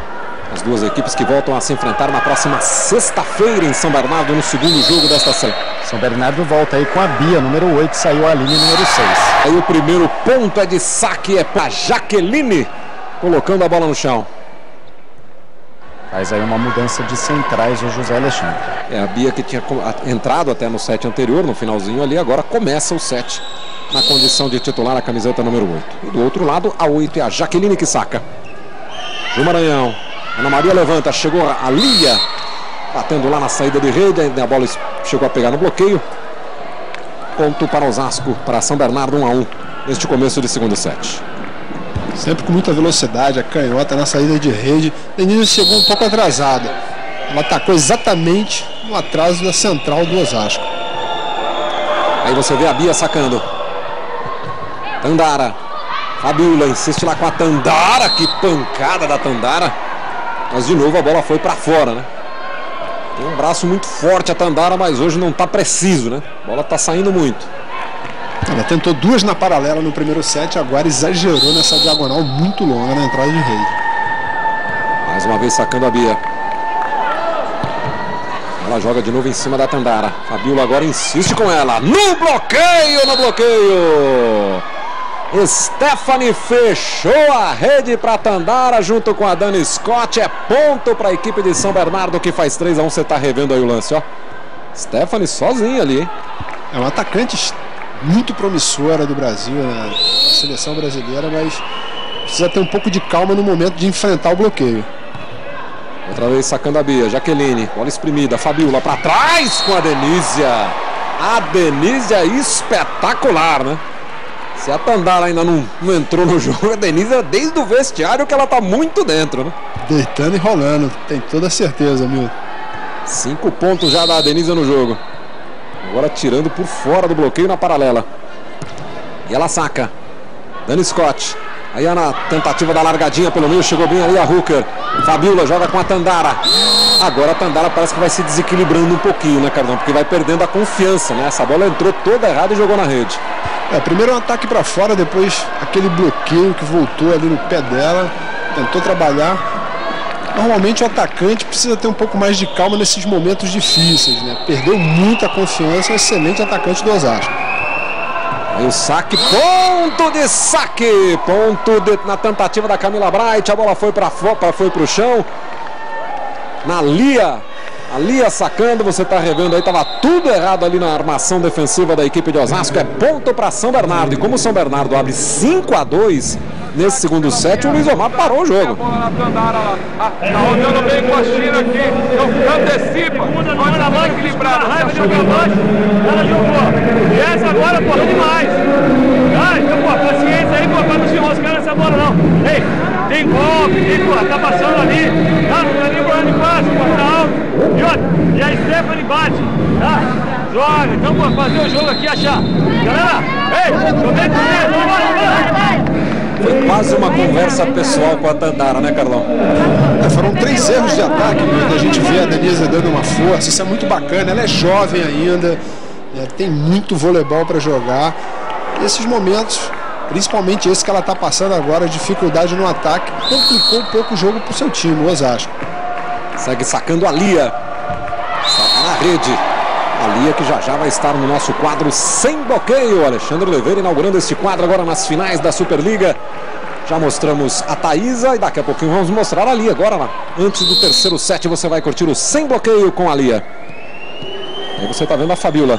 As duas equipes que voltam a se enfrentar na próxima sexta-feira em São Bernardo, no segundo jogo desta série. São Bernardo volta aí com a Bia, número oito, saiu a Aline, número seis. Aí o primeiro ponto é de saque, é para Jaqueline, colocando a bola no chão. Faz aí uma mudança de centrais o José Alexandre. É, a Bia que tinha entrado até no set anterior, no finalzinho ali, agora começa o set na condição de titular a camiseta número oito. E do outro lado, a oito é a Jaqueline que saca. Ju Maranhão, Ana Maria levanta, chegou a Lia, batendo lá na saída de rede, a bola chegou a pegar no bloqueio. Ponto para Osasco, para São Bernardo, um a um, neste começo de segundo set. Sempre com muita velocidade, a canhota na saída de rede. Denise chegou um pouco atrasada. Ela atacou exatamente no atraso da central do Osasco. Aí você vê a Bia sacando. Tandara. Fabiola insiste lá com a Tandara. Que pancada da Tandara. Mas de novo a bola foi para fora, né? Tem um braço muito forte a Tandara, mas hoje não está preciso, né? A bola está saindo muito. Ela tentou duas na paralela no primeiro set, agora exagerou nessa diagonal muito longa na entrada de rede. Mais uma vez sacando a Bia. Ela joga de novo em cima da Tandara. Fabiola agora insiste com ela. No bloqueio, no bloqueio. Stephanie fechou a rede para Tandara junto com a Dani Scott. É ponto para a equipe de São Bernardo que faz três a um. Você está revendo aí o lance, ó. Stephanie sozinha ali, hein? É um atacante muito promissora do Brasil, na seleção brasileira, mas precisa ter um pouco de calma no momento de enfrentar o bloqueio. Outra vez sacando a Bia, Jaqueline, bola exprimida, Fabiola para trás com a Denísia. A Denísia espetacular, né? Se a Tandara ainda não, não entrou no jogo, a Denísia desde o vestiário que ela tá muito dentro, né? Deitando e rolando, tem toda a certeza, Milton. Cinco pontos já da Denísia no jogo. Agora tirando por fora do bloqueio na paralela. E ela saca. Dani Scott. Aí na tentativa da largadinha pelo meio, chegou bem ali a Hooker. Fabiola joga com a Tandara. Agora a Tandara parece que vai se desequilibrando um pouquinho, né, Cardão? Porque vai perdendo a confiança, né? Essa bola entrou toda errada e jogou na rede. É, primeiro um ataque para fora, depois aquele bloqueio que voltou ali no pé dela. Tentou trabalhar. Normalmente o atacante precisa ter um pouco mais de calma nesses momentos difíceis, né? Perdeu muita confiança, excelente atacante do Osasco. Aí o saque, ponto de saque, ponto de, na tentativa da Camila Bright, a bola foi para fora, foi para o chão. Na Lia, a Lia sacando, você está revendo aí, estava tudo errado ali na armação defensiva da equipe de Osasco. É ponto para São Bernardo, e como o São Bernardo abre cinco a dois nesse segundo set, o Luiz Omar parou o jogo. Tá rodando bem com a China aqui, então antecipa, pode estar equilibrado. Ela jogou, e essa agora, porra, demais. Ah, então, pô, paciência aí, pô, para não se enroscar nessa bola, não. Ei, tem golpe, tem, pô, tá passando ali, tá, não tá nem bolando de quase, pô, tá alto. E outra, e a Stephanie bate, tá? Joga, então, pô, fazer o jogo aqui, achar. Galera, ei, joguei com ele, vamos embora. Foi quase uma conversa pessoal com a Tandara, né, Carlão? É, foram três erros de ataque, a gente vê a Denise dando uma força, isso é muito bacana, ela é jovem ainda, é, tem muito voleibol para jogar. Esses momentos, principalmente esse que ela está passando agora, dificuldade no ataque, complicou um pouco o jogo para o seu time, o Osasco. Segue sacando a Lia, saca na rede. A Lia que já já vai estar no nosso quadro sem bloqueio. Alexandre Oliveira inaugurando este quadro agora nas finais da Superliga. Já mostramos a Thaísa e daqui a pouquinho vamos mostrar a Lia. Agora, antes do terceiro set, você vai curtir o sem bloqueio com a Lia. Aí você está vendo a Fabiola.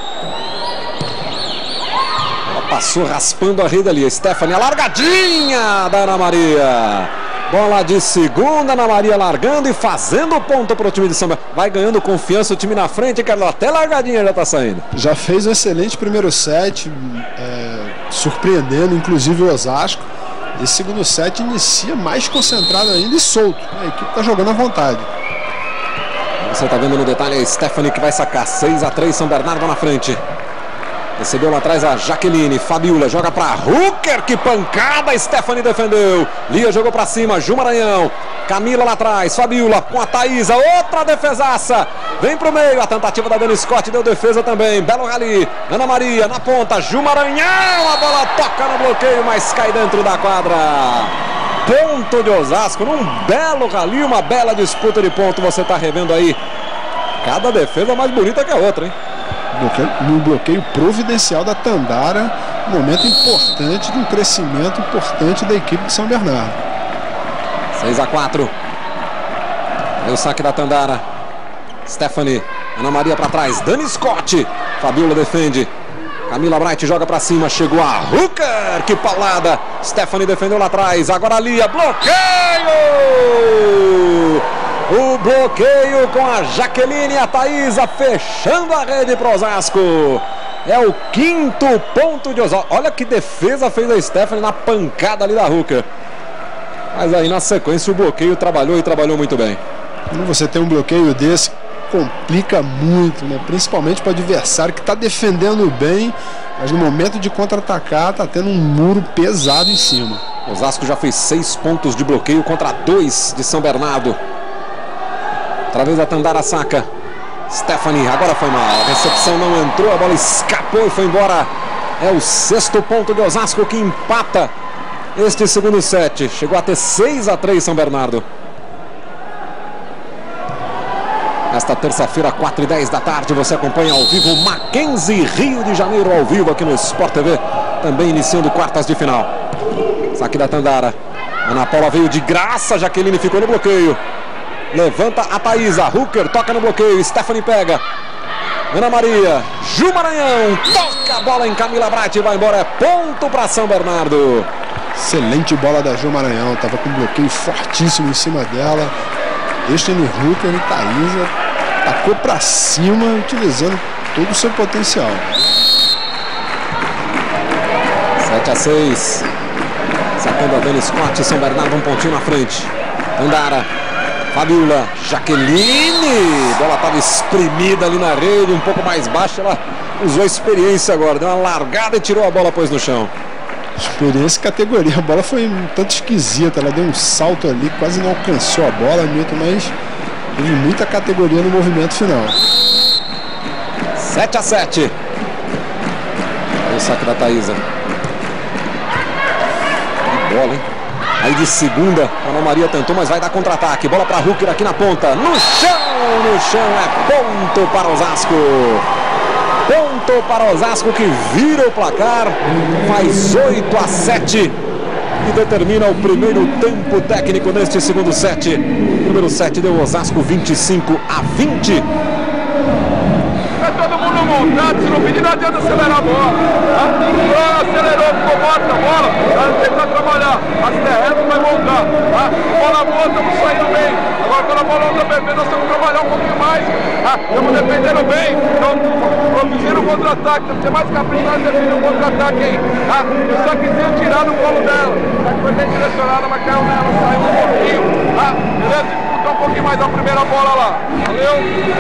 Ela passou raspando a rede ali. A Stephanie, a largadinha da Ana Maria. Bola de segunda, Ana Maria largando e fazendo o ponto para o time de São Bernardo. Vai ganhando confiança o time na frente, Carlos. Até largadinha já está saindo. Já fez um excelente primeiro set, é, surpreendendo inclusive o Osasco. Esse segundo set inicia mais concentrado ainda e solto. A equipe está jogando à vontade. Você está vendo no detalhe a Stephanie que vai sacar. seis a três, São Bernardo na frente. Recebeu lá atrás a Jaqueline. Fabiola joga para Hooker. Que pancada. Stephanie defendeu. Lia jogou para cima. Ju Maranhão. Camila lá atrás. Fabiola com a Thaísa. Outra defesaça. Vem pro meio. A tentativa da Dani Scott deu defesa também. Belo rally. Ana Maria na ponta. Ju Maranhão. A bola toca no bloqueio, mas cai dentro da quadra. ponto de Osasco, num belo rally, uma bela disputa de ponto. Você está revendo aí cada defesa mais bonita que a outra, hein? No bloqueio providencial da Tandara, um momento importante de um crescimento importante da equipe de São Bernardo. seis a quatro. Aí o saque da Tandara. Stephanie, Ana Maria para trás, Dani Scott, Fabiola defende, Camila Bright joga para cima, chegou a Hooker, que paulada. Stephanie defendeu lá atrás, agora a Lia, bloqueio! O bloqueio com a Jaqueline e a Thaísa fechando a rede para Osasco. É o quinto ponto de Osasco. Olha que defesa fez a Stephanie na pancada ali da Hooker. Mas aí na sequência o bloqueio trabalhou e trabalhou muito bem. Quando você tem um bloqueio desse, complica muito, né? Principalmente para o adversário que está defendendo bem, mas no momento de contra-atacar está tendo um muro pesado em cima. Osasco já fez seis pontos de bloqueio contra dois de São Bernardo. Outra vez a Tandara saca. Stephanie, agora foi mal. A recepção não entrou, a bola escapou e foi embora. É o sexto ponto de Osasco que empata este segundo set. Chegou a ter seis a três São Bernardo. Esta terça-feira, quatro e dez da tarde, você acompanha ao vivo Mackenzie Rio de Janeiro ao vivo aqui no Sport T V. Também iniciando quartas de final. Saque da Tandara. Ana Paula veio de graça, Jaqueline ficou no bloqueio. Levanta a Thaísa, Hooker toca no bloqueio, Stephanie pega. Ana Maria, Ju Maranhão, toca a bola em Camila Bright e vai embora. É ponto para São Bernardo. Excelente bola da Ju Maranhão, estava com um bloqueio fortíssimo em cima dela. Destiny Hooker e Thaísa tacou para cima, utilizando todo o seu potencial. sete a seis. Sacando a Dani Scott, São Bernardo um pontinho na frente. Tandara, Fabiola, Jaqueline. A bola estava espremida ali na rede, um pouco mais baixa. Ela usou a experiência agora, deu uma largada e tirou a bola, pôs no chão. Experiência e categoria. A bola foi um tanto esquisita. Ela deu um salto ali, quase não alcançou a bola, Milton, mas teve muita categoria no movimento final. sete a sete. Aí o saque da Thaísa. Que bola, hein? Aí de segunda, a Ana Maria tentou, mas vai dar contra-ataque. Bola para Hooker aqui na ponta. No chão, no chão. É ponto para Osasco. Ponto para Osasco que vira o placar. Faz oito a sete. E determina o primeiro tempo técnico neste segundo set. O número sete deu Osasco vinte e cinco a vinte. É todo mundo montado, se não pedir não adianta acelerar a bola. Ah, acelerou, ficou morta a bola, ela tem que trabalhar. As terrenas vai voltar. Ah, bola boa, estamos saindo bem. Agora quando a bola não está bem, nós temos que trabalhar um pouquinho mais. Ah, estamos defendendo bem. Então, produzindo o contra-ataque, temos que ter mais capricho para defender o contra-ataque aí. Ah, eu só quis tirar no colo dela. Foi bem direcionada, mas caiu nela, saiu um pouquinho. Ah, beleza? Disputar um pouquinho mais a primeira bola lá. Valeu?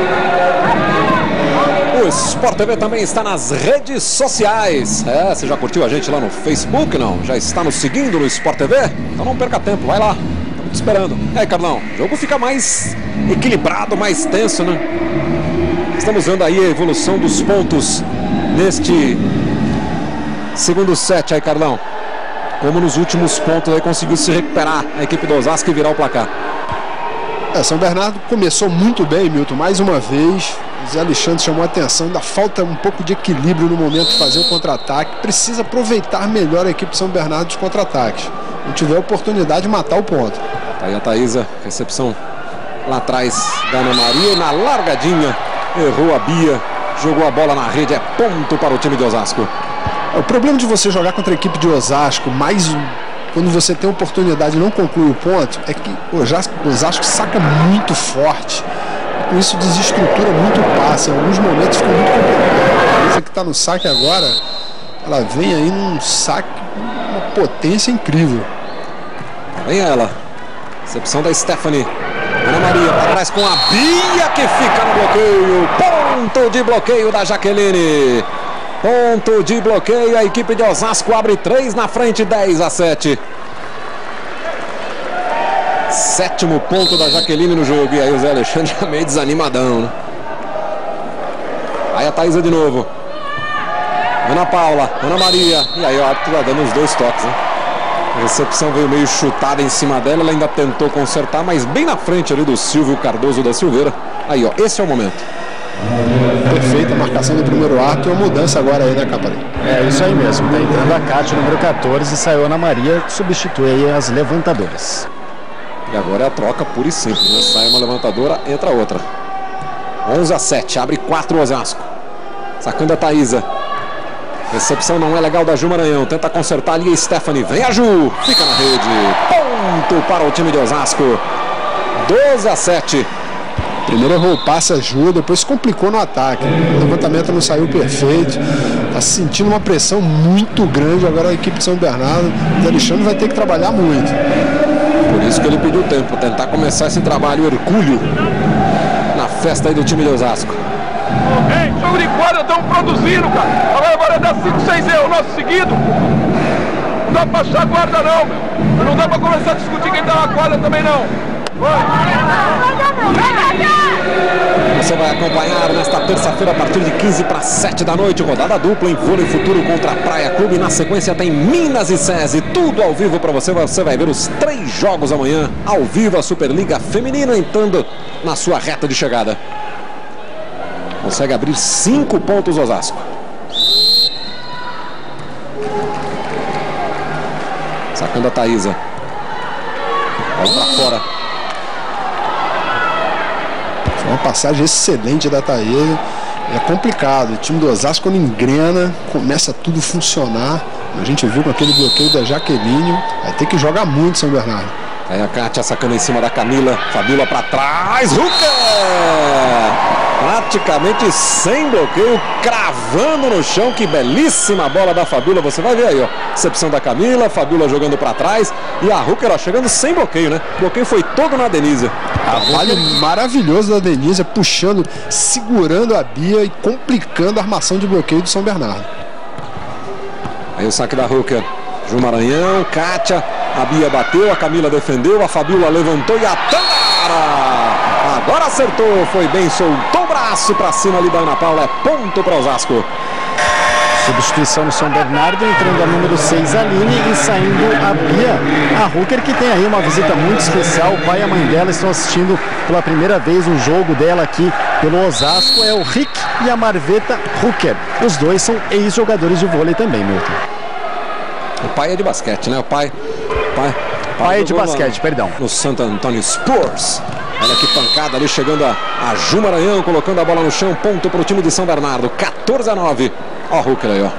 O Sport T V também está nas redes sociais. É, você já curtiu a gente lá no Facebook, não? Já está nos seguindo no Sport T V? Então não perca tempo, vai lá. Estamos te esperando. E aí, Carlão, o jogo fica mais equilibrado, mais tenso, né? Estamos vendo aí a evolução dos pontos neste segundo set aí, Carlão. Como nos últimos pontos aí conseguiu se recuperar a equipe do Osasco e virar o placar. É, São Bernardo começou muito bem, Milton, mais uma vez. Zé Alexandre chamou a atenção, ainda falta um pouco de equilíbrio no momento de fazer o contra-ataque. Precisa aproveitar melhor a equipe de São Bernardo dos contra-ataques. Não tiver oportunidade de matar o ponto. Tá aí a Thaísa, recepção lá atrás da Ana Maria, na largadinha, errou a Bia, jogou a bola na rede, é ponto para o time de Osasco. O problema de você jogar contra a equipe de Osasco, mais um, quando você tem a oportunidade e não conclui o ponto, é que o Osasco, o Osasco saca muito forte. Com isso desestrutura muito o passe. Em alguns momentos fica muito complicado. A Thaísa que está no saque agora, ela vem aí num saque, uma potência incrível. Vem ela. Recepção da Stephanie. Ana Maria para trás com a Bia que fica no bloqueio. Ponto de bloqueio da Jaqueline. Ponto de bloqueio. A equipe de Osasco abre três na frente, dez a sete. Sétimo ponto da Jaqueline no jogo. E aí o Zé Alexandre já meio desanimadão, né? Aí a Thaísa de novo. Ana Paula, Ana Maria. E aí o árbitro tá dando os dois toques, né? A recepção veio meio chutada em cima dela, ela ainda tentou consertar, mas bem na frente ali do Silvio Cardoso da Silveira. Aí, ó, esse é o momento. Perfeita a marcação do primeiro ato e uma mudança agora aí, né, Caparelli? É isso aí mesmo, tá entrando a Cátia, número quatorze, e saiu a Ana Maria, substitui aí as levantadoras. E agora é a troca pura e simples, né? Sai uma levantadora, entra outra. onze a sete, abre quatro Osasco. Sacando a Thaísa. Recepção não é legal da Ju Maranhão. Tenta consertar ali a Stephanie. Vem a Ju. Fica na rede. Ponto para o time de Osasco. doze a sete. Primeiro errou o passe a Ju, depois complicou no ataque. O levantamento não saiu perfeito. Está sentindo uma pressão muito grande agora a equipe de São Bernardo. O Alexandre vai ter que trabalhar muito. Por isso que ele pediu tempo. Tentar começar esse trabalho hercúleo na festa aí do time de Osasco. Ei, jogo de quadra, estão produzindo, cara. Agora vai dar cinco, seis erros nosso seguido. Não dá pra achar guarda, não, meu. Não dá pra começar a discutir quem tá na quadra também, não. Vai. Você vai acompanhar nesta terça-feira a partir de quinze para sete da noite, rodada dupla em vôlei futuro contra a Praia Clube. Na sequência tem Minas e SESI, tudo ao vivo para você. Você vai ver os três jogos amanhã, ao vivo, a Superliga Feminina entrando na sua reta de chegada. Consegue abrir cinco pontos Osasco. Sacando a Thaísa. Bola pra fora. Foi uma passagem excelente da Thaísa. É complicado. O time do Osasco, quando engrena, começa tudo a funcionar. A gente viu com aquele bloqueio da Jaqueline. Vai ter que jogar muito São Bernardo. Aí a Kátia sacando em cima da Camila. Fabiola pra trás. Hooker! Praticamente sem bloqueio, cravando no chão. Que belíssima bola da Fabiola. Você vai ver aí, ó. Recepção da Camila, Fabiola jogando para trás e a Hooker, ó, chegando sem bloqueio, né? O bloqueio foi todo na Denise. Trabalho maravilhoso da Denise, puxando, segurando a Bia e complicando a armação de bloqueio do São Bernardo. Aí o saque da Hooker. Ju Maranhão, Kátia, a Bia bateu, a Camila defendeu, a Fabiola levantou e a Tandara! Agora acertou, foi bem, soltou o braço para cima ali da Ana Paula, é ponto para Osasco. Substituição no São Bernardo, entrando a número seis, Aline, e saindo a Bia. A Hooker, que tem aí uma visita muito especial. O pai e a mãe dela estão assistindo pela primeira vez um jogo dela aqui pelo Osasco. É o Rick e a Marveta Hooker. Os dois são ex-jogadores de vôlei também, Milton. O pai é de basquete, né? O pai... pai, pai, pai é de basquete, no, perdão. No Santo Antônio Spurs. Olha que pancada ali, chegando a, a Ju Maranhão, colocando a bola no chão. Ponto para o time de São Bernardo. quatorze a nove. Ó o Hooker aí, ó.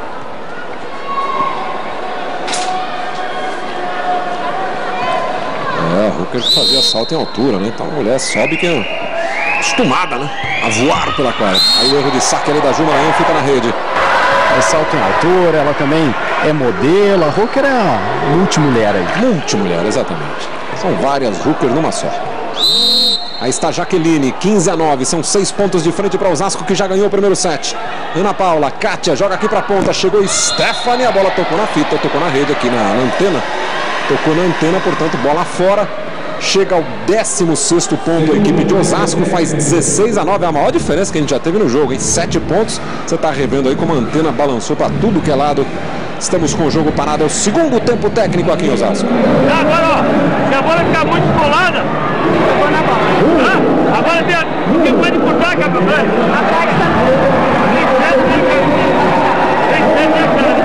É, o Hooker que fazia salto em altura, né? Então a mulher sobe que é acostumada, né? A voar pela quadra. Aí o erro de saque ali da Ju Maranhão, fica na rede. É salto em altura, ela também é modelo. A Hooker é a multimulher aí. Multimulher, exatamente. São várias Hooker numa só. Aí está Jaqueline, quinze a nove, são seis pontos de frente para o Osasco, que já ganhou o primeiro set. Ana Paula, Kátia, joga aqui para a ponta, chegou Stephanie, a bola tocou na fita, tocou na rede aqui na, na antena. Tocou na antena, portanto, bola fora. Chega ao décimo sexto ponto a equipe de Osasco, faz dezesseis a nove, é a maior diferença que a gente já teve no jogo, hein? sete pontos, você está revendo aí como a antena balançou para tudo que é lado. Estamos com o jogo parado, é o segundo tempo técnico aqui em Osasco. Agora, ó, se a bola ficar muito descolada, eu vou na bola. Ah, agora tem a... Quem pode cortar, Capitão? Atrás, tá? Tem sete, tem sete, tem sete.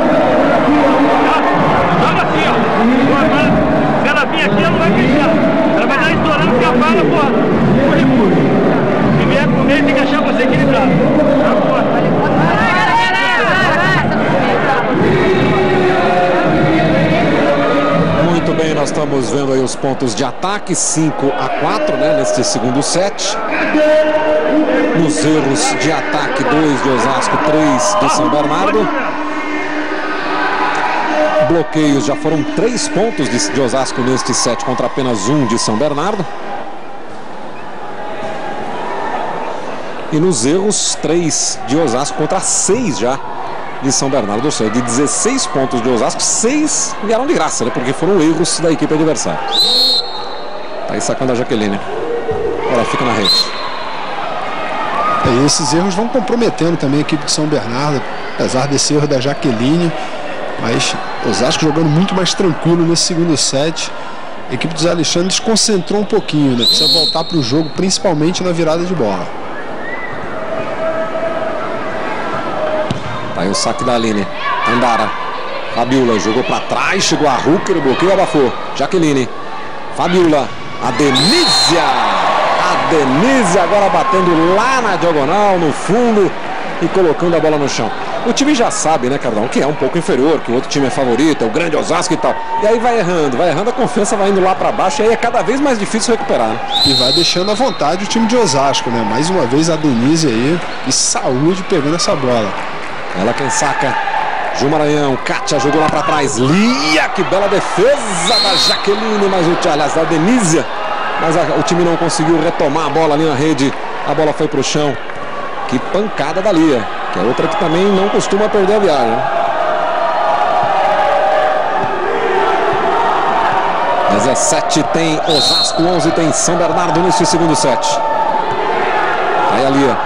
Joga assim, ó. Agora, se ela vir aqui, ela não vai fechar. Ela vai dar estourando porque a bala, porra. Se vier pro meio, tem que achar você equilibrado. Tá, porra. Muito bem, nós estamos vendo aí os pontos de ataque, cinco a quatro, né, neste segundo set. Nos erros de ataque, dois de Osasco, três de São Bernardo. Bloqueios, já foram três pontos de, de Osasco neste set contra apenas um de São Bernardo. E nos erros, três de Osasco contra seis já de São Bernardo, ou seja, de dezesseis pontos de Osasco, seis vieram de graça, né? Porque foram erros da equipe adversária. Tá aí sacando a Jaqueline. Ela fica na rede. E esses erros vão comprometendo também a equipe de São Bernardo, apesar desse erro da Jaqueline. Mas Osasco jogando muito mais tranquilo nesse segundo set. A equipe do Zé Alexandre desconcentrou um pouquinho, né? Precisa voltar para o jogo, principalmente na virada de bola. Tá aí o saque da Aline. Tandara. Fabiola jogou para trás, chegou a Hooker, o bloqueio abafou. Jaqueline. Fabiola. A Denísia. A Denísia agora batendo lá na diagonal, no fundo e colocando a bola no chão. O time já sabe, né, Cardão, que é um pouco inferior, que o outro time é favorito, é o grande Osasco e tal. E aí vai errando, vai errando, a confiança vai indo lá para baixo e aí é cada vez mais difícil recuperar, né? E vai deixando à vontade o time de Osasco, né? Mais uma vez a Denise aí, e saúde pegando essa bola. Ela quem saca. Ju Maranhão, Kátia jogou lá para trás. Lia, que bela defesa da Jaqueline, mas o aliás, da Denísia. Mas a, o time não conseguiu retomar a bola ali na rede. A bola foi pro chão. Que pancada da Lia, que é outra que também não costuma perder a viagem, né? dezessete tem Osasco, onze tem São Bernardo nesse segundo set. Aí a Lia.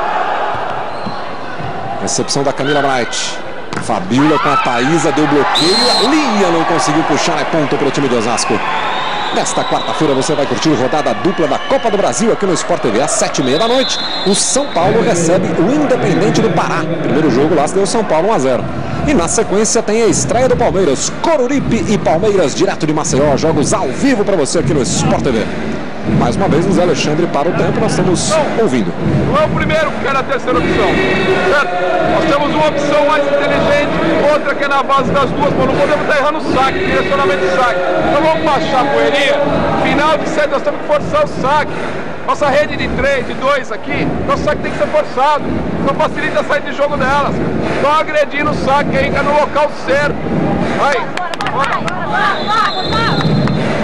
Recepção da Camila Bright. Fabiola com a Thaísa, deu bloqueio. A Lia não conseguiu puxar, é ponto para o time de Osasco. Nesta quarta-feira você vai curtir rodada dupla da Copa do Brasil aqui no Sport T V. Às sete e meia da noite, o São Paulo recebe o Independente do Pará. Primeiro jogo lá se deu São Paulo um a zero. E na sequência tem a estreia do Palmeiras. Coruripe e Palmeiras, direto de Maceió. Jogos ao vivo para você aqui no Sport T V. Mais uma vez o Zé Alexandre para o tempo, nós estamos não, ouvindo. Não é o primeiro que era a terceira opção, certo? Nós temos uma opção mais inteligente, outra que é na base das duas, mas não podemos estar errando o saque, direcionamento do saque. Então vamos baixar a poeirinha, final de set nós temos que forçar o saque. Nossa rede de três, de dois aqui, nosso saque tem que ser forçado, não facilita a saída de jogo delas. Estão agredindo o saque aí, que é no local certo. Vai! Bora, bora, bora!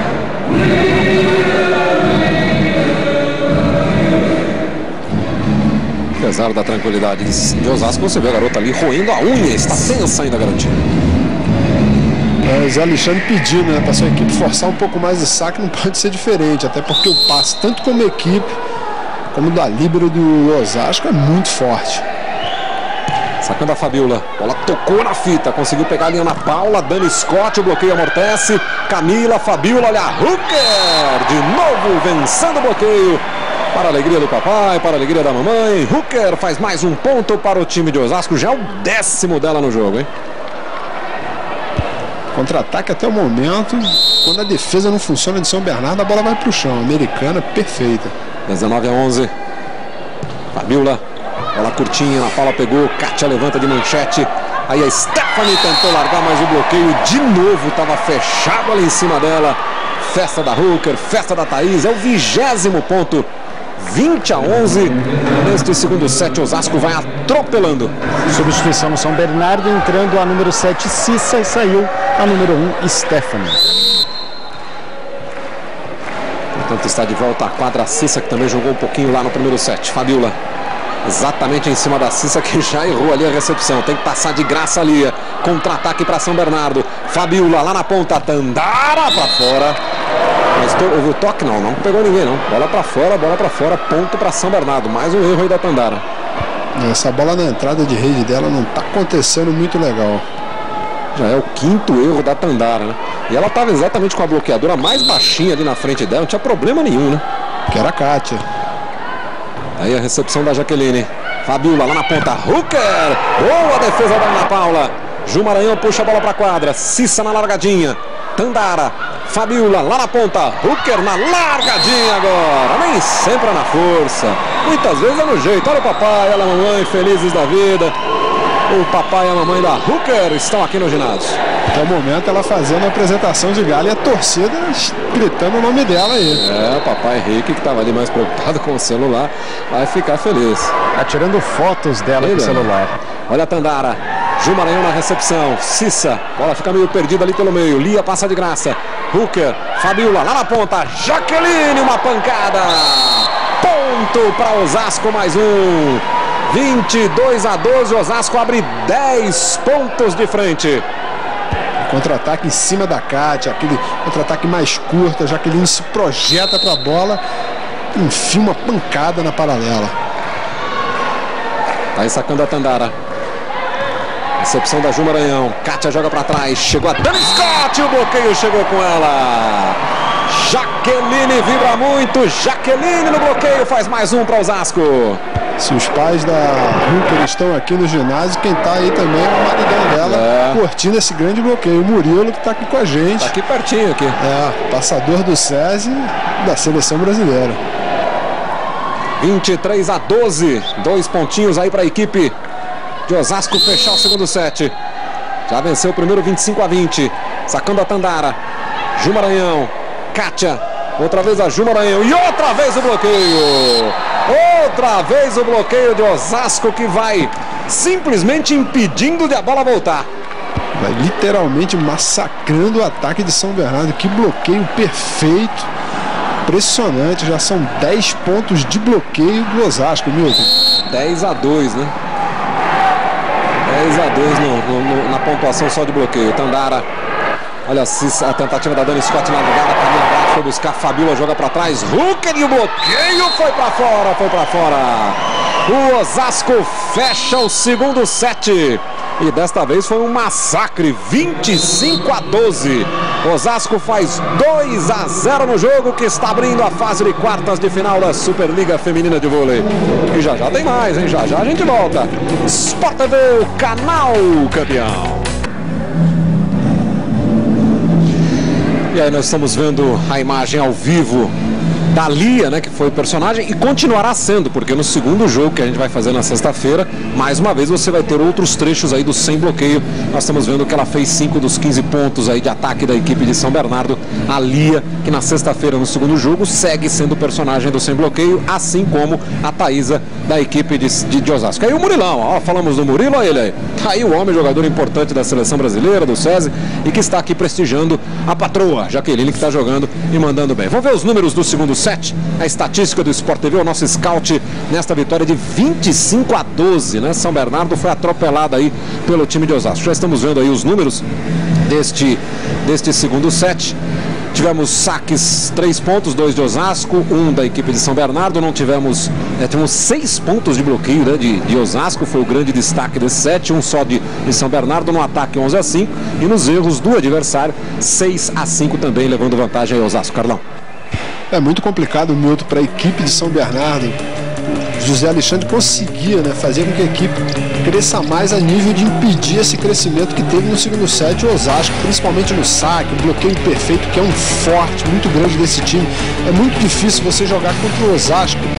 Apesar da tranquilidade de Osasco, você vê a garota ali roendo a unha, está tensa ainda a garotinha. É, o Zé Alexandre pedindo, né, para sua equipe forçar um pouco mais o saque, não pode ser diferente, até porque o passe, tanto como equipe, como da líbero do Osasco, é muito forte. Sacando a Fabiola, bola tocou na fita, conseguiu pegar a linha na Paula, Dani Scott, o bloqueio amortece, Camila, Fabiola, olha a Hooker, de novo vencendo o bloqueio, para a alegria do papai, para a alegria da mamãe. Hooker faz mais um ponto para o time de Osasco, já é o décimo dela no jogo, hein? Contra-ataque até o momento, quando a defesa não funciona de São Bernardo, a bola vai para o chão, americana perfeita. dezenove a onze, Fabiola. Bola curtinha, na Paula pegou, Kátia levanta de manchete. Aí a Stephanie tentou largar, mas o bloqueio de novo estava fechado ali em cima dela. Festa da Hooker, festa da Thaís, é o vigésimo ponto. vinte a onze. Neste segundo set, Osasco vai atropelando. Substituição no São Bernardo, entrando a número sete, Cissa, e saiu a número um, Stephanie. Portanto, está de volta a quadra a Cissa, que também jogou um pouquinho lá no primeiro set. Fabiola. Exatamente em cima da Cissa, que já errou ali a recepção. Tem que passar de graça ali. Contra-ataque para São Bernardo. Fabiola lá na ponta. Tandara para fora. Mas to, houve o toque? Não, não pegou ninguém não. Bola para fora, bola para fora. Ponto para São Bernardo. Mais um erro aí da Tandara. Essa bola na entrada de rede dela não está acontecendo muito legal. Já é o quinto erro da Tandara, né? E ela estava exatamente com a bloqueadora mais baixinha ali na frente dela. Não tinha problema nenhum, né? Que era a Kátia. Aí a recepção da Jaqueline. Fabiola lá na ponta. Hooker. Boa defesa da Ana Paula. Ju Maranhão puxa a bola para a quadra. Cissa na largadinha. Tandara. Fabiola lá na ponta. Hooker na largadinha agora. Nem sempre é na força. Muitas vezes é no jeito. Olha o papai, olha a mamãe, felizes da vida. O papai e a mamãe da Hooker estão aqui no ginásio. Até o momento ela fazendo a apresentação de galho e a torcida gritando o nome dela aí. É, o papai Henrique, que estava ali mais preocupado com o celular, vai ficar feliz. Tá tirando fotos dela com o celular. Olha a Tandara. Ju Maranhão na recepção. Cissa. Bola fica meio perdida ali pelo meio. Lia passa de graça. Hooker. Fabiola lá na ponta. Jaqueline, uma pancada. Ponto para Osasco, mais um. vinte e dois a doze. Osasco abre dez pontos de frente. Contra-ataque em cima da Kátia, aquele contra-ataque mais curto, a Jaqueline se projeta para a bola, enfia uma pancada na paralela. Tá aí sacando a Tandara. Recepção da Ju Maranhão. Kátia joga para trás. Chegou a Dani Scott. O bloqueio chegou com ela. Jaqueline vibra muito. Jaqueline no bloqueio. Faz mais um para Osasco. Se os pais da Hooker estão aqui no ginásio, quem está aí também é o maridão dela, é. curtindo esse grande bloqueio. O Murilo, que está aqui com a gente. Está aqui pertinho. aqui. É, passador do SESI da seleção brasileira. vinte e três a doze. Dois pontinhos aí para a equipe de Osasco fechar o segundo set. Já venceu o primeiro vinte e cinco a vinte. Sacando a Tandara. Ju Maranhão. Kátia. Outra vez a Ju Maranhão. E outra vez o bloqueio. Outra vez o bloqueio de Osasco, que vai simplesmente impedindo de a bola voltar. Vai literalmente massacrando o ataque de São Bernardo. Que bloqueio perfeito. Impressionante. Já são dez pontos de bloqueio do Osasco, Milton. dez a dois, né? dez a dois no, no, no, na pontuação só de bloqueio. Tandara. Olha a tentativa da Dani Scott na jogada. Camila Braga foi buscar. Fabíola joga para trás. Hooker e o bloqueio foi para fora. Foi para fora. O Osasco fecha o segundo set. E desta vez foi um massacre. vinte e cinco a doze. Osasco faz dois a zero no jogo, que está abrindo a fase de quartas de final da Superliga Feminina de Vôlei. E já já tem mais, hein? Já já a gente volta. Sport T V, o canal campeão. E aí nós estamos vendo a imagem ao vivo da Lia, né, que foi o personagem, e continuará sendo, porque no segundo jogo que a gente vai fazer na sexta-feira, mais uma vez você vai ter outros trechos aí do sem bloqueio. Nós estamos vendo que ela fez cinco dos quinze pontos aí de ataque da equipe de São Bernardo. A Lia, que na sexta-feira no segundo jogo segue sendo o personagem do sem bloqueio, assim como a Thaísa da equipe de, de, de Osasco. Aí o Murilão, ó, falamos do Murilo, olha ele aí. Tá aí o homem, jogador importante da seleção brasileira, do SESI, e que está aqui prestigiando a patroa, Jaqueline, que está jogando e mandando bem. Vamos ver os números do segundo set. A estatística do Sport T V, o nosso scout nesta vitória de vinte e cinco a doze, né? São Bernardo foi atropelado aí pelo time de Osasco. Já estamos vendo aí os números deste, deste segundo set. Tivemos saques, três pontos, dois de Osasco, um da equipe de São Bernardo. Não tivemos, é, tivemos seis pontos de bloqueio, né, de, de Osasco, foi o grande destaque desse set, um só de, de São Bernardo. No ataque onze a cinco, e nos erros do adversário seis a cinco também, levando vantagem aí Osasco. Carlão. É muito complicado, Milton, para a equipe de São Bernardo. José Alexandre conseguia, né, fazer com que a equipe cresça mais a nível de impedir esse crescimento que teve no segundo set o Osasco, principalmente no saque, o bloqueio perfeito, que é um forte muito grande desse time. É muito difícil você jogar contra o Osasco